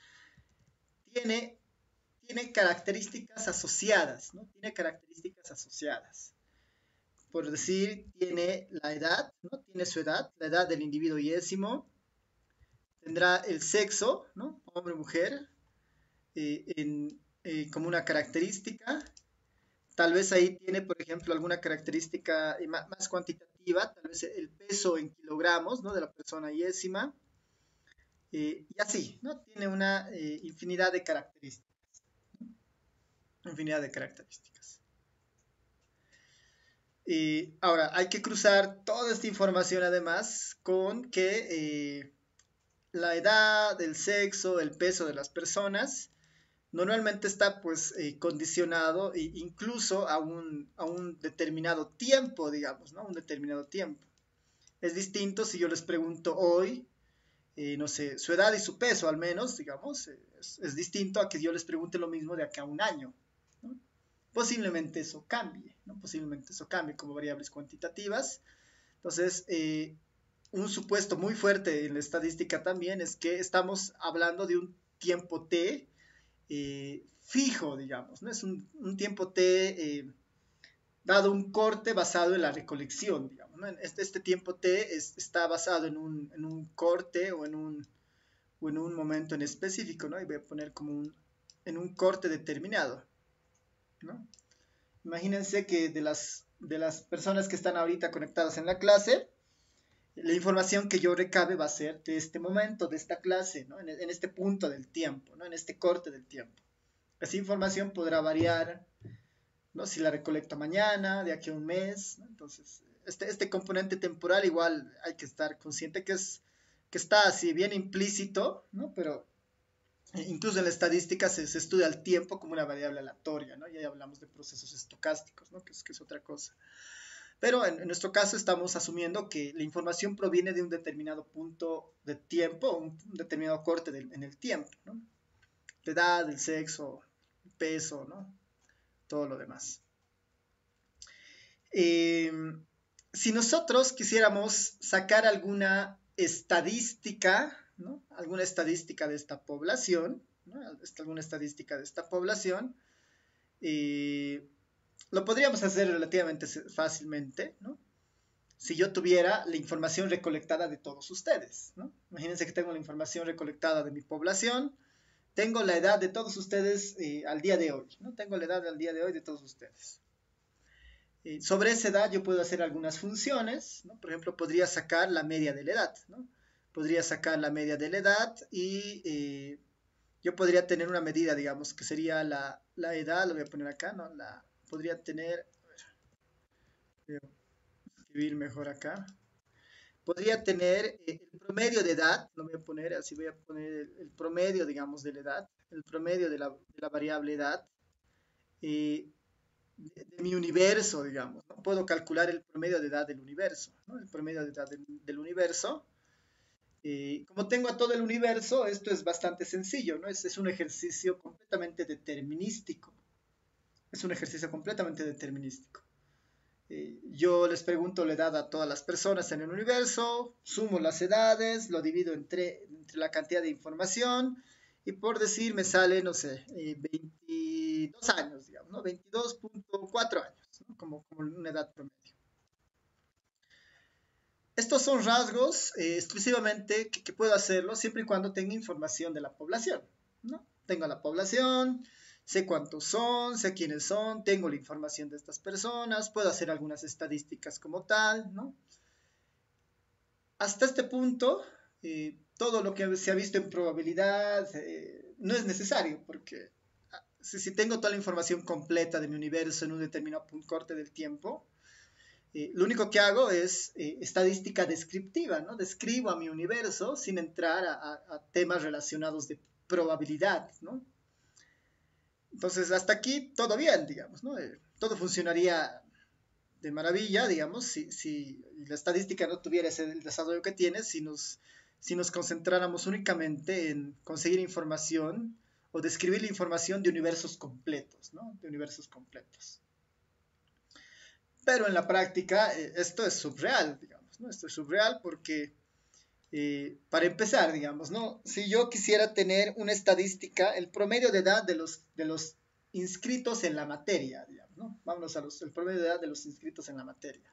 tiene, tiene características asociadas, ¿no? Tiene características asociadas. Por decir, tiene la edad, ¿no? Tiene su edad, la edad del individuo iésimo, tendrá el sexo, ¿no? Hombre o mujer, eh, en, eh, como una característica. Tal vez ahí tiene, por ejemplo, alguna característica más cuantitativa, tal vez el peso en kilogramos, ¿no? De la persona iésima. Eh, y así, ¿no? Tiene una eh, infinidad de características. ¿No? Infinidad de características. Eh, ahora, hay que cruzar toda esta información además con que eh, la edad, el sexo, el peso de las personas normalmente está pues eh, condicionado e incluso a un, a un determinado tiempo, digamos, ¿no? Un determinado tiempo. Es distinto si yo les pregunto hoy, eh, no sé, su edad y su peso al menos, digamos, eh, es, es, distinto a que yo les pregunte lo mismo de acá a un año, ¿no? Posiblemente eso cambie, ¿no? Posiblemente eso cambie como variables cuantitativas. Entonces, eh, un supuesto muy fuerte en la estadística también es que estamos hablando de un tiempo t eh, fijo, digamos, ¿no? Es un, un tiempo t eh, dado un corte basado en la recolección, digamos, ¿no? Este, este tiempo t es, está basado en un, en un corte o en un, o en un momento en específico, ¿no? Y voy a poner como un, en un corte determinado, ¿no? Imagínense que de las, de las personas que están ahorita conectadas en la clase, la información que yo recabe va a ser de este momento, de esta clase, ¿no? En, en este punto del tiempo, ¿no? En este corte del tiempo. Esa información podrá variar, ¿no? Si la recolecto mañana, de aquí a un mes, ¿no? Entonces, este, este componente temporal igual hay que estar consciente que, es, que está así bien implícito, ¿no? Pero incluso en la estadística se, se estudia el tiempo como una variable aleatoria, ¿no? Y ahí hablamos de procesos estocásticos, ¿no? Que es, que es otra cosa. Pero en, en nuestro caso estamos asumiendo que la información proviene de un determinado punto de tiempo, un, un determinado corte de, en el tiempo, ¿no? La edad, el sexo, el peso, ¿no? Todo lo demás. Eh, si nosotros quisiéramos sacar alguna estadística, ¿no? Alguna estadística de esta población, ¿no? Alguna estadística de esta población, eh, lo podríamos hacer relativamente fácilmente, ¿no? si yo tuviera la información recolectada de todos ustedes, ¿no? Imagínense que tengo la información recolectada de mi población, tengo la edad de todos ustedes eh, al día de hoy, ¿no? Tengo la edad al día de hoy de todos ustedes. Eh, sobre esa edad yo puedo hacer algunas funciones, ¿no? Por ejemplo, podría sacar la media de la edad, ¿no? Podría sacar la media de la edad y eh, yo podría tener una medida, digamos, que sería la, la edad, lo voy a poner acá, ¿no? La, podría tener, a ver, voy a escribir mejor acá. Podría tener eh, el promedio de edad, lo voy a poner así, voy a poner el, el promedio, digamos, de la edad, el promedio de la, de la variable edad, eh, de, de mi universo, digamos, ¿no? Puedo calcular el promedio de edad del universo, ¿no? El promedio de edad del, del universo. Eh, como tengo a todo el universo, esto es bastante sencillo, ¿no? Es, es un ejercicio completamente determinístico. Es un ejercicio completamente determinístico. Eh, yo les pregunto la edad a todas las personas en el universo, sumo las edades, lo divido entre, entre la cantidad de información y por decir me sale, no sé, eh, veintidós años, digamos, ¿no? veintidós punto cuatro años, ¿no? Como, como una edad promedio. Estos son rasgos eh, exclusivamente que, que, puedo hacerlo siempre y cuando tenga información de la población, ¿no? Tengo la población, sé cuántos son, sé quiénes son, tengo la información de estas personas, puedo hacer algunas estadísticas como tal, ¿no? Hasta este punto, eh, todo lo que se ha visto en probabilidad eh, no es necesario, porque si, si tengo toda la información completa de mi universo en un determinado punto corte del tiempo, Eh, lo único que hago es eh, estadística descriptiva, ¿no? Describo a mi universo sin entrar a, a, a temas relacionados de probabilidad, ¿no? Entonces, hasta aquí todo bien, digamos, ¿no? Eh, todo funcionaría de maravilla, digamos, si, si la estadística no tuviera ese desarrollo que tiene, si nos, si nos concentráramos únicamente en conseguir información o describir la información de universos completos, ¿no? De universos completos. Pero en la práctica eh, esto es subreal, digamos, ¿no? Esto es subreal porque, eh, para empezar, digamos, ¿no? Si yo quisiera tener una estadística, el promedio de edad de los, de los inscritos en la materia, digamos, ¿no? Vámonos a los, el promedio de edad de los inscritos en la materia.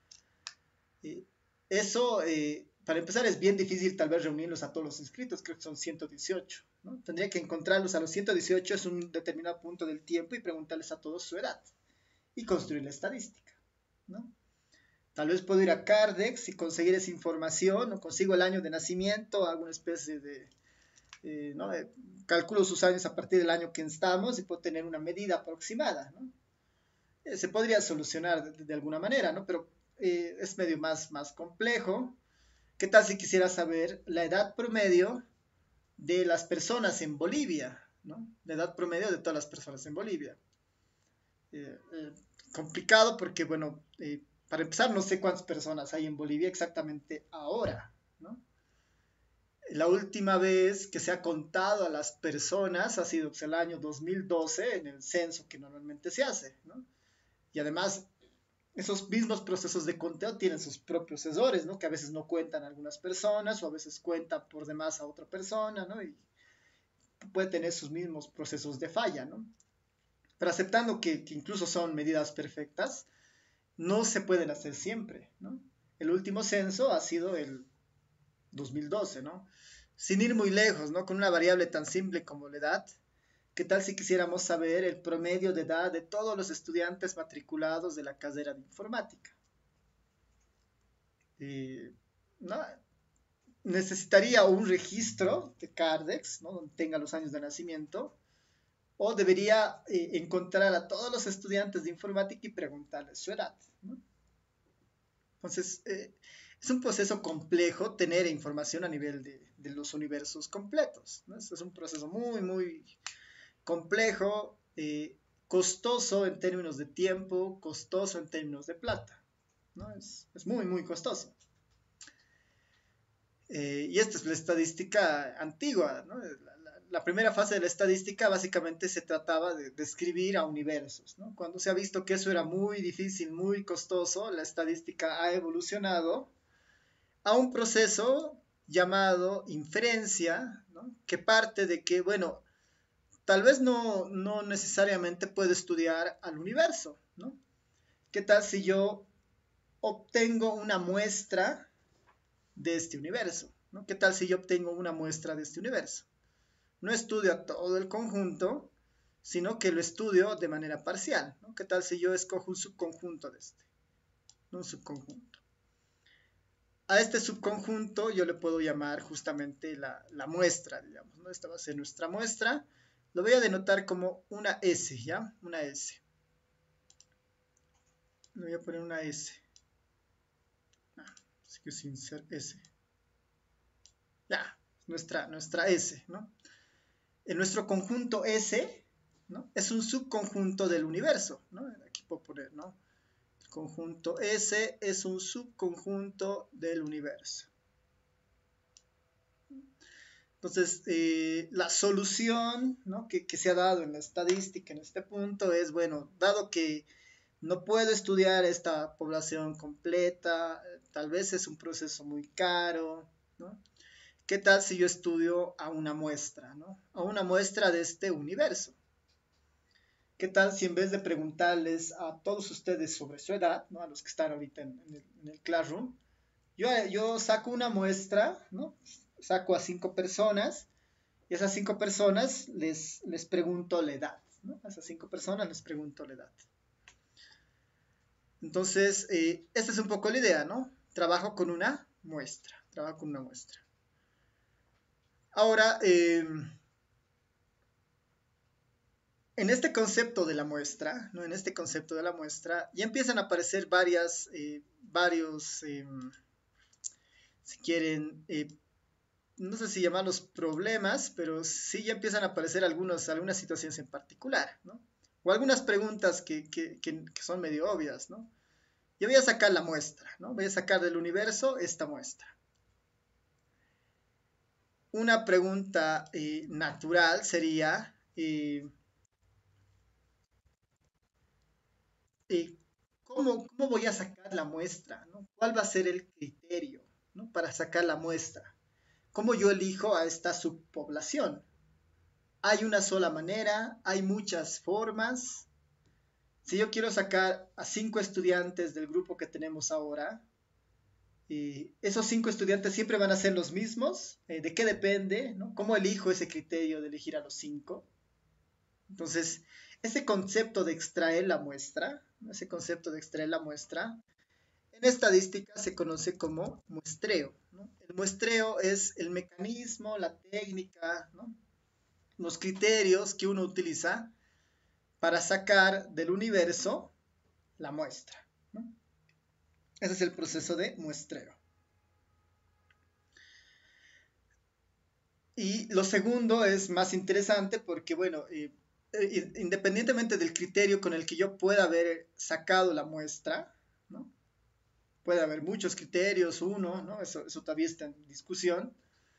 Eh, eso, eh, para empezar, es bien difícil tal vez reunirlos a todos los inscritos, creo que son ciento dieciocho, ¿no? Tendría que encontrarlos a los ciento dieciocho en un determinado punto del tiempo y preguntarles a todos su edad y construir la estadística, ¿no? Tal vez puedo ir a Cardex y conseguir esa información, o consigo el año de nacimiento, alguna especie de, eh, ¿no? Eh, calculo sus años a partir del año que estamos y puedo tener una medida aproximada, ¿no? Eh, se podría solucionar de, de alguna manera, ¿no? Pero eh, es medio más, más complejo. ¿Qué tal si quisiera saber la edad promedio de las personas en Bolivia, ¿no? La edad promedio de todas las personas en Bolivia. Eh, eh, complicado porque, bueno, eh, para empezar, no sé cuántas personas hay en Bolivia exactamente ahora, ¿no? La última vez que se ha contado a las personas ha sido pues, el año dos mil doce en el censo que normalmente se hace, ¿no? Y además, esos mismos procesos de conteo tienen sus propios errores, ¿no? Que a veces no cuentan a algunas personas o a veces cuentan por demás a otra persona, ¿no? Y puede tener sus mismos procesos de falla, ¿no? Pero aceptando que, que incluso son medidas perfectas, no se pueden hacer siempre, ¿no? El último censo ha sido el dos mil doce, ¿no? Sin ir muy lejos, ¿no? Con una variable tan simple como la edad, ¿qué tal si quisiéramos saber el promedio de edad de todos los estudiantes matriculados de la carrera de informática? Eh, ¿no? Necesitaría un registro de Cardex, ¿no? Donde tenga los años de nacimiento, o debería eh, encontrar a todos los estudiantes de informática y preguntarles su edad, ¿no? Entonces, eh, es un proceso complejo tener información a nivel de, de los universos completos, ¿no? Es, es un proceso muy, muy complejo, eh, costoso en términos de tiempo, costoso en términos de plata, ¿no? Es, es muy, muy costoso. Eh, y esta es la estadística antigua, ¿no? La, la, la, primera fase de la estadística básicamente se trataba de describir a universos, ¿no? Cuando se ha visto que eso era muy difícil, muy costoso, la estadística ha evolucionado a un proceso llamado inferencia, ¿no? Que parte de que, bueno, tal vez no, no necesariamente puedo estudiar al universo, ¿no? ¿Qué tal si yo obtengo una muestra de este universo, ¿no? ¿Qué tal si yo obtengo una muestra de este universo? No estudio a todo el conjunto, sino que lo estudio de manera parcial, ¿no? ¿Qué tal si yo escojo un subconjunto de este? Un subconjunto. A este subconjunto yo le puedo llamar justamente la, la muestra, digamos, ¿no? Esta va a ser nuestra muestra. Lo voy a denotar como una S, ¿ya? Una S. Le voy a poner una S. Ah, así que sin ser S. Ya, nuestra, nuestra S, ¿no? En nuestro conjunto S, ¿no? Es un subconjunto del universo, ¿no? Aquí puedo poner, ¿no? El conjunto S es un subconjunto del universo. Entonces, eh, la solución, ¿no? que, que se ha dado en la estadística en este punto es, bueno, dado que no puedo estudiar esta población completa, tal vez es un proceso muy caro, ¿no? ¿Qué tal si yo estudio a una muestra, ¿no? A una muestra de este universo. ¿Qué tal si en vez de preguntarles a todos ustedes sobre su edad, ¿no? A los que están ahorita en, en, el, en el Classroom, yo, yo saco una muestra, ¿no? Saco a cinco personas y a esas cinco personas les, les pregunto la edad, ¿no? A esas cinco personas les pregunto la edad. Entonces, eh, esta es un poco la idea, ¿no? Trabajo con una muestra, trabajo con una muestra. Ahora, eh, en este concepto de la muestra, ¿no? En este concepto de la muestra, ya empiezan a aparecer varias, eh, varios, eh, si quieren, eh, no sé si llamarlos problemas, pero sí ya empiezan a aparecer algunos, algunas situaciones en particular, ¿no? O algunas preguntas que, que, que, que son medio obvias, ¿no? Yo voy a sacar la muestra, ¿no? Voy a sacar del universo esta muestra. Una pregunta eh, natural sería, eh, eh, ¿cómo, ¿cómo voy a sacar la muestra, ¿no? ¿Cuál va a ser el criterio, ¿no? Para sacar la muestra? ¿Cómo yo elijo a esta subpoblación? ¿Hay una sola manera? ¿Hay muchas formas? Si yo quiero sacar a cinco estudiantes del grupo que tenemos ahora, eh, esos cinco estudiantes siempre van a ser los mismos. Eh, ¿De qué depende? ¿No? ¿Cómo elijo ese criterio de elegir a los cinco? Entonces, ese concepto de extraer la muestra, ¿no? Ese concepto de extraer la muestra, en estadística se conoce como muestreo, ¿no? El muestreo es el mecanismo, la técnica, ¿no? Los criterios que uno utiliza para sacar del universo la muestra, ¿no? Ese es el proceso de muestreo. Y lo segundo es más interesante porque, bueno, eh, eh, independientemente del criterio con el que yo pueda haber sacado la muestra, ¿no? Puede haber muchos criterios, uno, ¿no? Eso, eso todavía está en discusión.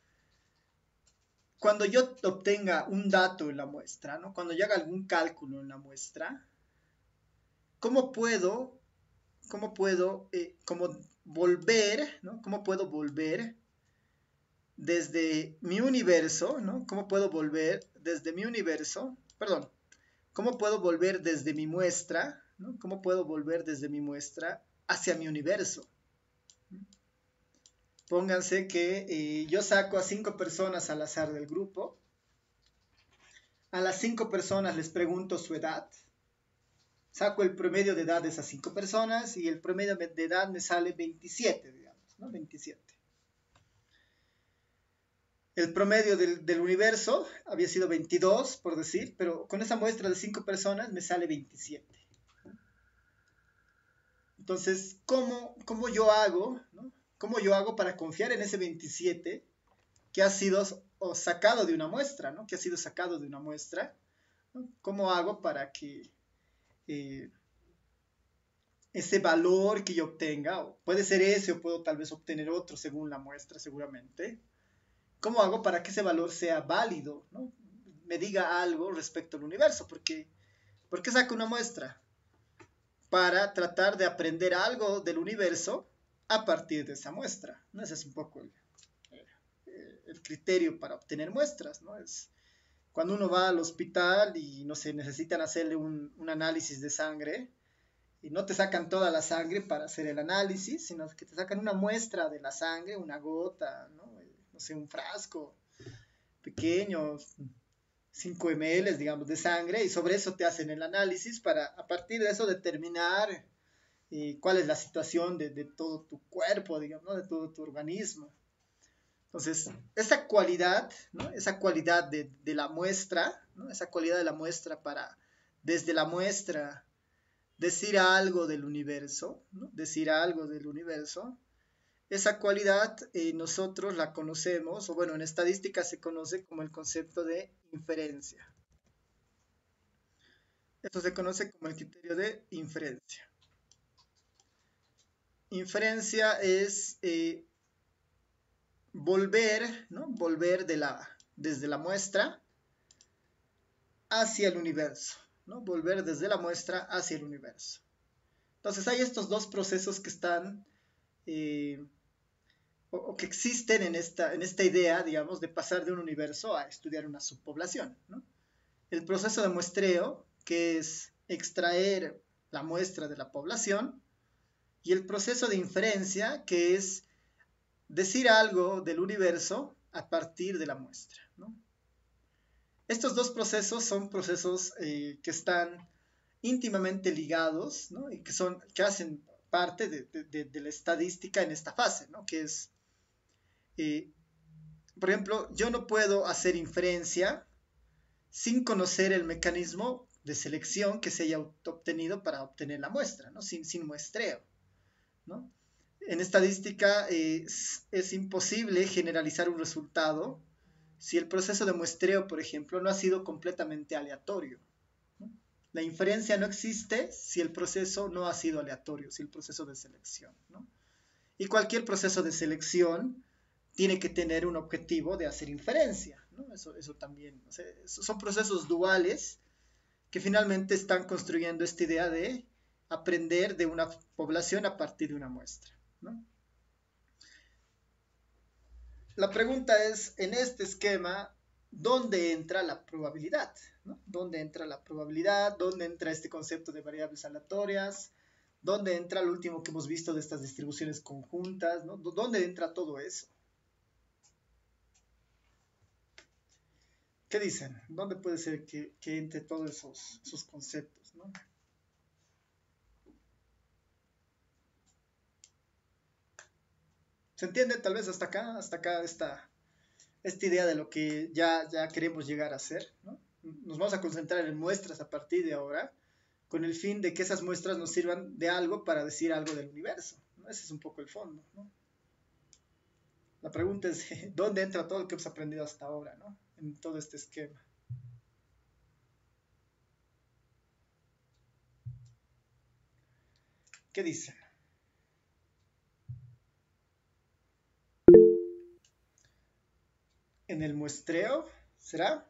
Cuando yo obtenga un dato en la muestra, ¿no? Cuando yo haga algún cálculo en la muestra, ¿cómo puedo, cómo puedo, eh, cómo volver, ¿no? ¿Cómo puedo volver desde mi universo, ¿no? ¿Cómo puedo volver desde mi universo? Perdón, ¿cómo puedo volver desde mi muestra, ¿no? ¿Cómo puedo volver desde mi muestra hacia mi universo? Pónganse que eh, yo saco a cinco personas al azar del grupo. A las cinco personas les pregunto su edad. Saco el promedio de edad de esas cinco personas y el promedio de edad me sale veintisiete, digamos, ¿no? veintisiete. El promedio del, del universo había sido veintidós, por decir, pero con esa muestra de cinco personas me sale veintisiete. Entonces, ¿cómo, cómo yo hago, ¿no? ¿Cómo yo hago para confiar en ese veintisiete que ha sido o sacado de una muestra, ¿no? Que ha sido sacado de una muestra, ¿no? ¿Cómo hago para que eh, ese valor que yo obtenga, o puede ser ese o puedo tal vez obtener otro según la muestra seguramente, ¿cómo hago para que ese valor sea válido, ¿no? Me diga algo respecto al universo? Porque, ¿por qué saco una muestra? Para tratar de aprender algo del universo a partir de esa muestra, ¿no? Ese es un poco el, el criterio para obtener muestras, ¿no? Es cuando uno va al hospital y, no sé, necesitan hacerle un, un análisis de sangre, y no te sacan toda la sangre para hacer el análisis, sino que te sacan una muestra de la sangre, una gota, ¿no? No sé, un frasco pequeño, cinco mililitros, digamos, de sangre, y sobre eso te hacen el análisis para a partir de eso determinar eh, cuál es la situación de, de, todo tu cuerpo, digamos, ¿no? De todo tu organismo. Entonces, esa cualidad, ¿no? Esa cualidad de, de la muestra, ¿no? Esa cualidad de la muestra para, desde la muestra, decir algo del universo, ¿no? Decir algo del universo, esa cualidad eh, nosotros la conocemos, o bueno, en estadística se conoce como el concepto de inferencia. Esto se conoce como el criterio de inferencia. Inferencia es eh, volver, ¿no? Volver de la, desde la muestra hacia el universo, ¿no? Volver desde la muestra hacia el universo. Entonces hay estos dos procesos que están, eh, o, o, que existen en esta, en esta idea, digamos, de pasar de un universo a estudiar una subpoblación, ¿no? El proceso de muestreo, que es extraer la muestra de la población, y el proceso de inferencia, que es decir algo del universo a partir de la muestra, ¿no? Estos dos procesos son procesos eh, que están íntimamente ligados, ¿no? Y que, son, que hacen parte de, de, de la estadística en esta fase, ¿no? Que es, eh, por ejemplo, yo no puedo hacer inferencia sin conocer el mecanismo de selección que se haya obtenido para obtener la muestra, ¿no? Sin, sin muestreo, ¿no? En estadística eh, es, es imposible generalizar un resultado si el proceso de muestreo, por ejemplo, no ha sido completamente aleatorio, ¿no? La inferencia no existe si el proceso no ha sido aleatorio, si el proceso de selección, ¿no? Y cualquier proceso de selección tiene que tener un objetivo de hacer inferencia, ¿no? Eso, eso también, o sea, son procesos duales que finalmente están construyendo esta idea de aprender de una población a partir de una muestra, ¿no? La pregunta es, en este esquema, ¿dónde entra la probabilidad? ¿No? ¿Dónde entra la probabilidad? ¿Dónde entra este concepto de variables aleatorias? ¿Dónde entra lo último que hemos visto de estas distribuciones conjuntas? ¿No? ¿Dónde entra todo eso? ¿Qué dicen? ¿Dónde puede ser que, que entre todos esos, esos conceptos, ¿no? ¿Se entiende tal vez hasta acá? Hasta acá esta, esta idea de lo que ya, ya queremos llegar a hacer, ¿no? Nos vamos a concentrar en muestras a partir de ahora, con el fin de que esas muestras nos sirvan de algo para decir algo del universo, ¿no? Ese es un poco el fondo, ¿no? La pregunta es, ¿dónde entra todo lo que hemos aprendido hasta ahora, ¿no? En todo este esquema. ¿Qué dicen? ¿En el muestreo? ¿Será?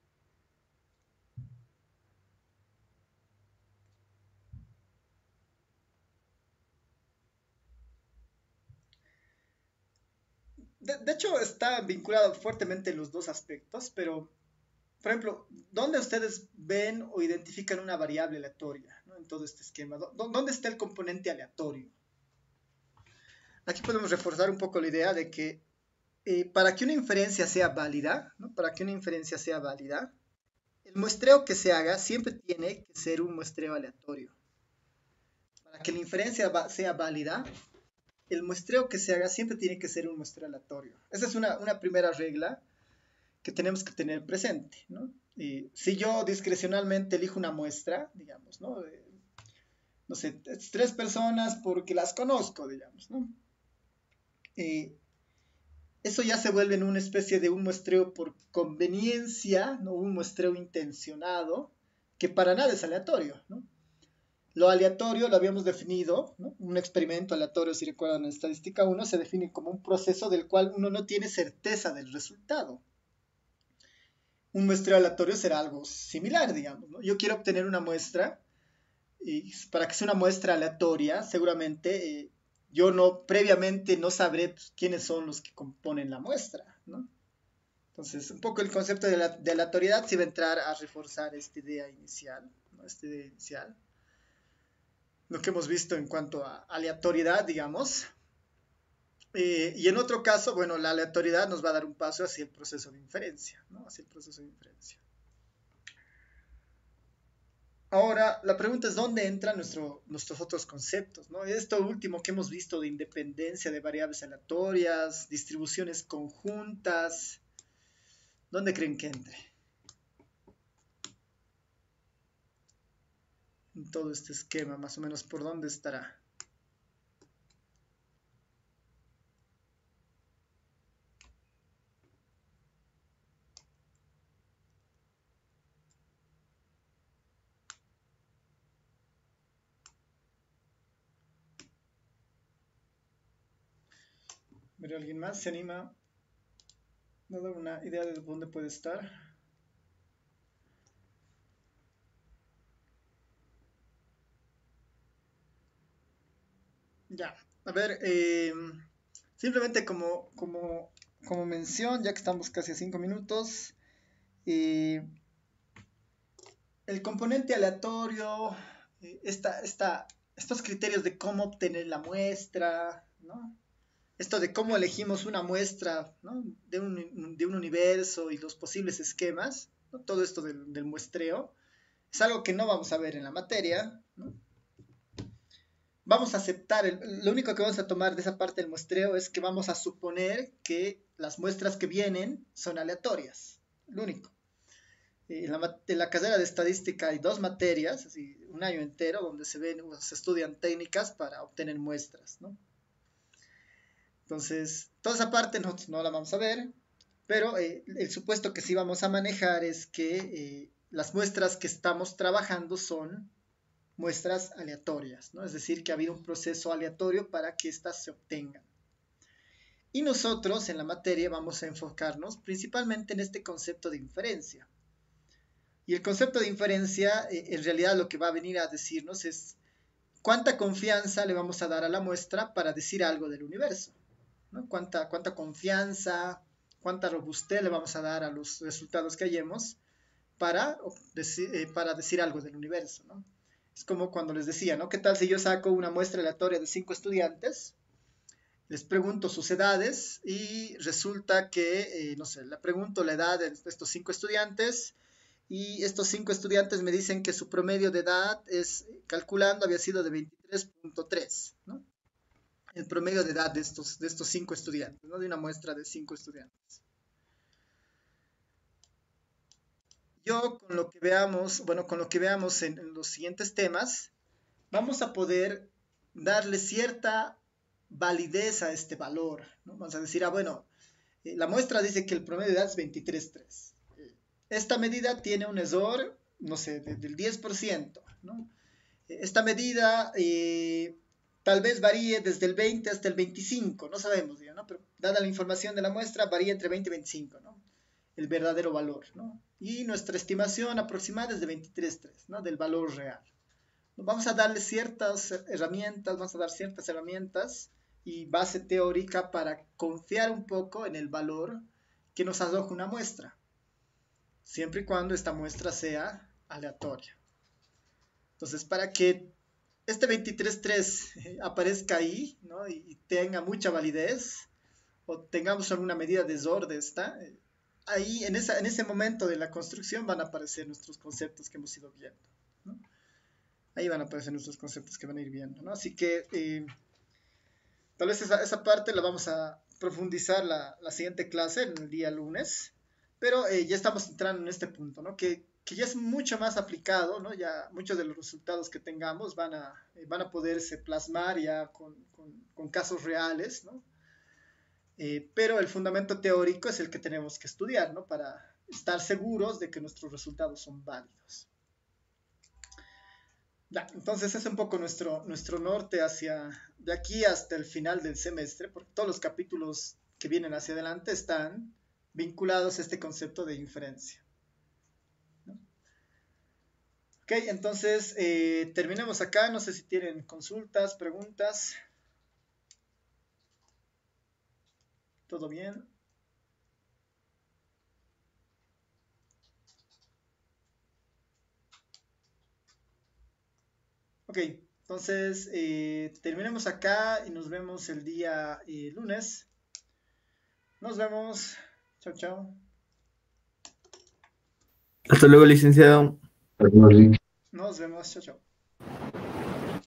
De, de hecho, está vinculado fuertemente los dos aspectos, pero, por ejemplo, ¿dónde ustedes ven o identifican una variable aleatoria, ¿no? En todo este esquema? ¿Dónde está el componente aleatorio? Aquí podemos reforzar un poco la idea de que eh, para que una inferencia sea válida, ¿no? Para que una inferencia sea válida, el muestreo que se haga siempre tiene que ser un muestreo aleatorio. Para que la inferencia va, sea válida, el muestreo que se haga siempre tiene que ser un muestreo aleatorio. Esa es una, una primera regla que tenemos que tener presente, ¿no? Y si yo discrecionalmente elijo una muestra, digamos, ¿no? Eh, no sé, tres personas porque las conozco, digamos, ¿no? Eh, eso ya se vuelve en una especie de un muestreo por conveniencia, ¿no? Un muestreo intencionado, que para nada es aleatorio, ¿no? Lo aleatorio lo habíamos definido, ¿no? Un experimento aleatorio, si recuerdan en estadística uno, se define como un proceso del cual uno no tiene certeza del resultado. Un muestreo aleatorio será algo similar, digamos, ¿no? Yo quiero obtener una muestra, y para que sea una muestra aleatoria, seguramente eh, yo no, previamente no sabré pues, quiénes son los que componen la muestra, ¿no? Entonces, un poco el concepto de, la, de aleatoriedad sí va a entrar a reforzar esta idea inicial, ¿no? Esta idea inicial. lo que hemos visto en cuanto a aleatoriedad, digamos. Eh, y en otro caso, bueno, la aleatoriedad nos va a dar un paso hacia el proceso de inferencia, ¿no? Hacia el proceso de inferencia. Ahora, la pregunta es dónde entran nuestro, nuestros otros conceptos, ¿no? Esto último que hemos visto de independencia de variables aleatorias, distribuciones conjuntas, ¿dónde creen que entre? En todo este esquema, más o menos, ¿por dónde estará? ¿Ver alguien más se anima? ¿Me da una idea de dónde puede estar? Ya, a ver, eh, simplemente como, como, como mención, ya que estamos casi a cinco minutos, eh, el componente aleatorio, eh, esta, esta, estos criterios de cómo obtener la muestra, ¿no? Esto de cómo elegimos una muestra, ¿no? de, un, de un universo y los posibles esquemas, ¿no? Todo esto del, del muestreo, es algo que no vamos a ver en la materia, ¿no? Vamos a aceptar, el, lo único que vamos a tomar de esa parte del muestreo es que vamos a suponer que las muestras que vienen son aleatorias, lo único. En la, en la carrera de estadística hay dos materias, así, un año entero, donde se ven, se estudian técnicas para obtener muestras, ¿no? Entonces, toda esa parte nosotros no la vamos a ver, pero eh, el supuesto que sí vamos a manejar es que eh, las muestras que estamos trabajando son muestras aleatorias, ¿no? Es decir, que ha habido un proceso aleatorio para que éstas se obtengan. Y nosotros en la materia vamos a enfocarnos principalmente en este concepto de inferencia. Y el concepto de inferencia, eh, en realidad lo que va a venir a decirnos es cuánta confianza le vamos a dar a la muestra para decir algo del universo, ¿no? Cuánta, cuánta confianza, cuánta robustez le vamos a dar a los resultados que hallemos para decir, eh, para decir algo del universo, ¿no? Es como cuando les decía, ¿no? ¿Qué tal si yo saco una muestra aleatoria de cinco estudiantes? Les pregunto sus edades y resulta que, eh, no sé, le pregunto la edad de estos cinco estudiantes y estos cinco estudiantes me dicen que su promedio de edad es, calculando, había sido de veintitrés punto tres, ¿no? El promedio de edad de estos, de estos cinco estudiantes, ¿no? De una muestra de cinco estudiantes. Yo con lo que veamos, bueno, con lo que veamos en, en los siguientes temas, vamos a poder darle cierta validez a este valor, ¿no? Vamos a decir, ah, bueno, eh, la muestra dice que el promedio de edad es veintitrés punto tres. Eh, esta medida tiene un error, no sé, de, del diez por ciento, ¿no? Eh, esta medida eh, tal vez varíe desde el veinte hasta el veinticinco, no sabemos, ¿no? Pero dada la información de la muestra, varía entre veinte y veinticinco, ¿no? El verdadero valor, ¿no? Y nuestra estimación aproximada es de veintitrés punto tres, ¿no? Del valor real. Vamos a darle ciertas herramientas, vamos a dar ciertas herramientas y base teórica para confiar un poco en el valor que nos arroja una muestra, siempre y cuando esta muestra sea aleatoria. Entonces, para que este veintitrés punto tres aparezca ahí, ¿no? y, y tenga mucha validez, o tengamos alguna medida de error de esta, ahí en, esa, en ese momento de la construcción van a aparecer nuestros conceptos que hemos ido viendo, ¿no? Ahí van a aparecer nuestros conceptos que van a ir viendo, ¿no? Así que eh, tal vez esa, esa, parte la vamos a profundizar la, la siguiente clase, en el día lunes, pero eh, ya estamos entrando en este punto, ¿no? Que, que ya es mucho más aplicado, ¿no? Ya muchos de los resultados que tengamos van a, eh, van a poderse plasmar ya con, con, con casos reales, ¿no? Eh, pero el fundamento teórico es el que tenemos que estudiar, ¿no? Para estar seguros de que nuestros resultados son válidos. Ya, entonces es un poco nuestro, nuestro norte hacia, de aquí hasta el final del semestre, porque todos los capítulos que vienen hacia adelante están vinculados a este concepto de inferencia, ¿no? Ok, entonces eh, terminemos acá, no sé si tienen consultas, preguntas. ¿Todo bien? Ok, Entonces, eh, terminemos acá y nos vemos el día eh, lunes. Nos vemos. Chao, chao. Hasta luego, licenciado. Nos vemos. Chao, chao.